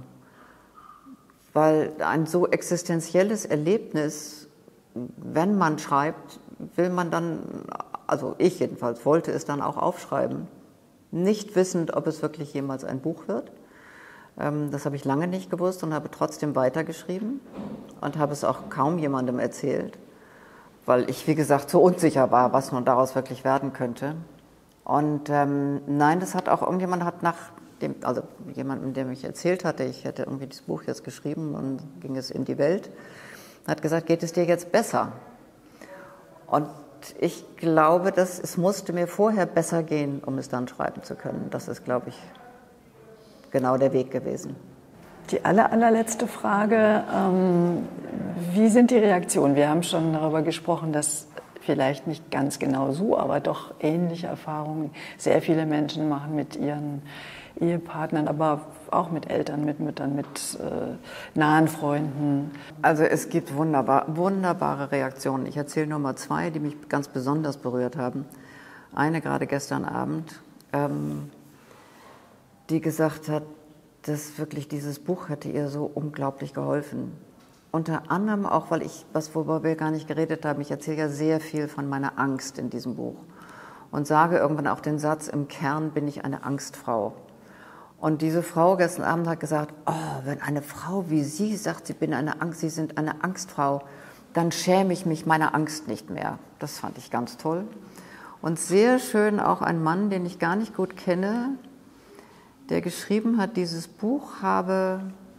Weil ein so existenzielles Erlebnis, wenn man schreibt, will man dann also ich jedenfalls, wollte es dann auch aufschreiben. Nicht wissend, ob es wirklich jemals ein Buch wird. Das habe ich lange nicht gewusst und habe trotzdem weitergeschrieben und habe es auch kaum jemandem erzählt, weil ich, wie gesagt, so unsicher war, was nun daraus wirklich werden könnte. Und ähm, nein, das hat auch irgendjemand hat nach dem, also jemandem, der mich erzählt hatte, ich hätte irgendwie das Buch jetzt geschrieben und ging es in die Welt, hat gesagt, geht es dir jetzt besser? Und ich glaube, dass es musste mir vorher besser gehen, um es dann schreiben zu können. Das ist, glaube ich, genau der Weg gewesen. Die aller, allerletzte Frage, ähm, wie sind die Reaktionen? Wir haben schon darüber gesprochen, dass vielleicht nicht ganz genau so, aber doch ähnliche Erfahrungen sehr viele Menschen machen mit ihren Ehepartnern, aber auch mit Eltern, mit Müttern, mit äh, nahen Freunden. Also es gibt wunderbar, wunderbare Reaktionen. Ich erzähle nur mal zwei, die mich ganz besonders berührt haben. Eine gerade gestern Abend, ähm, die gesagt hat, dass wirklich dieses Buch hätte ihr so unglaublich geholfen. Unter anderem auch, weil ich, was worüber wir gar nicht geredet haben, ich erzähle ja sehr viel von meiner Angst in diesem Buch und sage irgendwann auch den Satz, im Kern bin ich eine Angstfrau. Und diese Frau gestern Abend hat gesagt, oh, wenn eine Frau wie Sie sagt, Sie, bin eine Angst, Sie sind eine Angstfrau, dann schäme ich mich meiner Angst nicht mehr. Das fand ich ganz toll. Und sehr schön auch ein Mann, den ich gar nicht gut kenne, der geschrieben hat, dieses Buch habe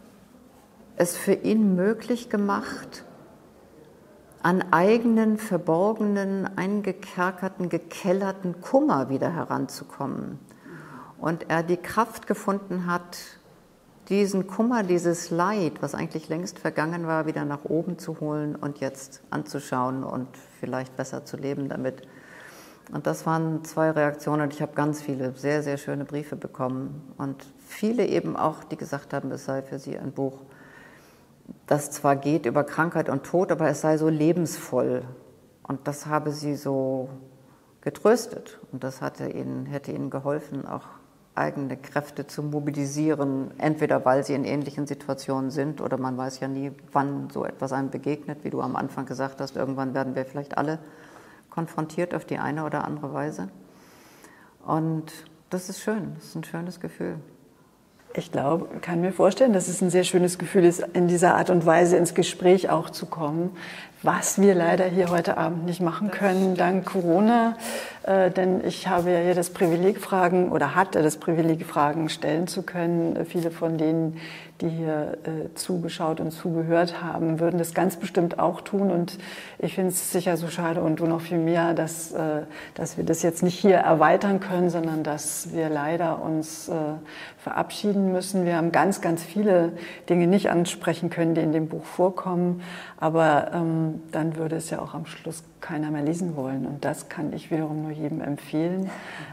es für ihn möglich gemacht, an eigenen, verborgenen, eingekerkerten, gekellerten Kummer wieder heranzukommen. Und er die Kraft gefunden hat, diesen Kummer, dieses Leid, was eigentlich längst vergangen war, wieder nach oben zu holen und jetzt anzuschauen und vielleicht besser zu leben damit. Und das waren zwei Reaktionen und ich habe ganz viele sehr, sehr schöne Briefe bekommen und viele eben auch, die gesagt haben, es sei für sie ein Buch, das zwar geht über Krankheit und Tod, aber es sei so lebensvoll und das habe sie so getröstet und das hatte ihnen, hätte ihnen geholfen, auch eigene Kräfte zu mobilisieren, entweder weil sie in ähnlichen Situationen sind oder man weiß ja nie, wann so etwas einem begegnet, wie du am Anfang gesagt hast, irgendwann werden wir vielleicht alle konfrontiert auf die eine oder andere Weise. Und das ist schön, das ist ein schönes Gefühl. Ich glaube, kann mir vorstellen, dass es ein sehr schönes Gefühl ist, in dieser Art und Weise ins Gespräch auch zu kommen, was wir leider hier heute Abend nicht machen können, dank Corona. Äh, denn ich habe ja hier das Privileg, Fragen oder hatte das Privileg, Fragen stellen zu können. Viele von denen, die hier äh, zugeschaut und zugehört haben, würden das ganz bestimmt auch tun. Und ich finde es sicher so schade und du noch viel mehr, dass, äh, dass wir das jetzt nicht hier erweitern können, sondern dass wir leider uns äh, verabschieden müssen. Wir haben ganz, ganz viele Dinge nicht ansprechen können, die in dem Buch vorkommen. Aber ähm, dann würde es ja auch am Schluss keiner mehr lesen wollen. Und das kann ich wiederum nur jedem empfehlen,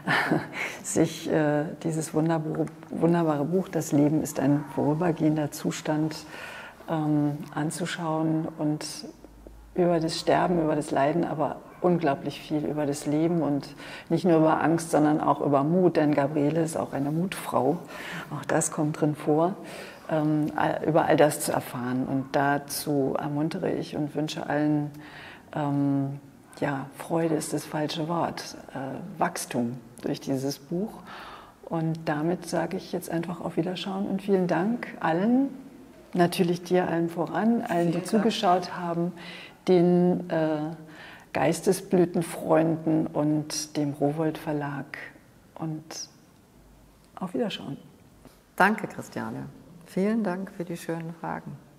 sich äh, dieses wunderbare, wunderbare Buch, Das Leben ist ein vorübergehender Zustand, ähm, anzuschauen und über das Sterben, über das Leiden, aber unglaublich viel über das Leben und nicht nur über Angst, sondern auch über Mut, denn Gabriele ist auch eine Mutfrau. Auch das kommt drin vor. Ähm, über all das zu erfahren. Und dazu ermuntere ich und wünsche allen, ähm, ja, Freude ist das falsche Wort, äh, Wachstum durch dieses Buch. Und damit sage ich jetzt einfach auf Wiederschauen und vielen Dank allen, natürlich dir allen voran, allen, die zugeschaut haben, den äh, Geistesblütenfreunden und dem Rowohlt Verlag. Und auf Wiederschauen. Danke, Christiane. Vielen Dank für die schönen Fragen.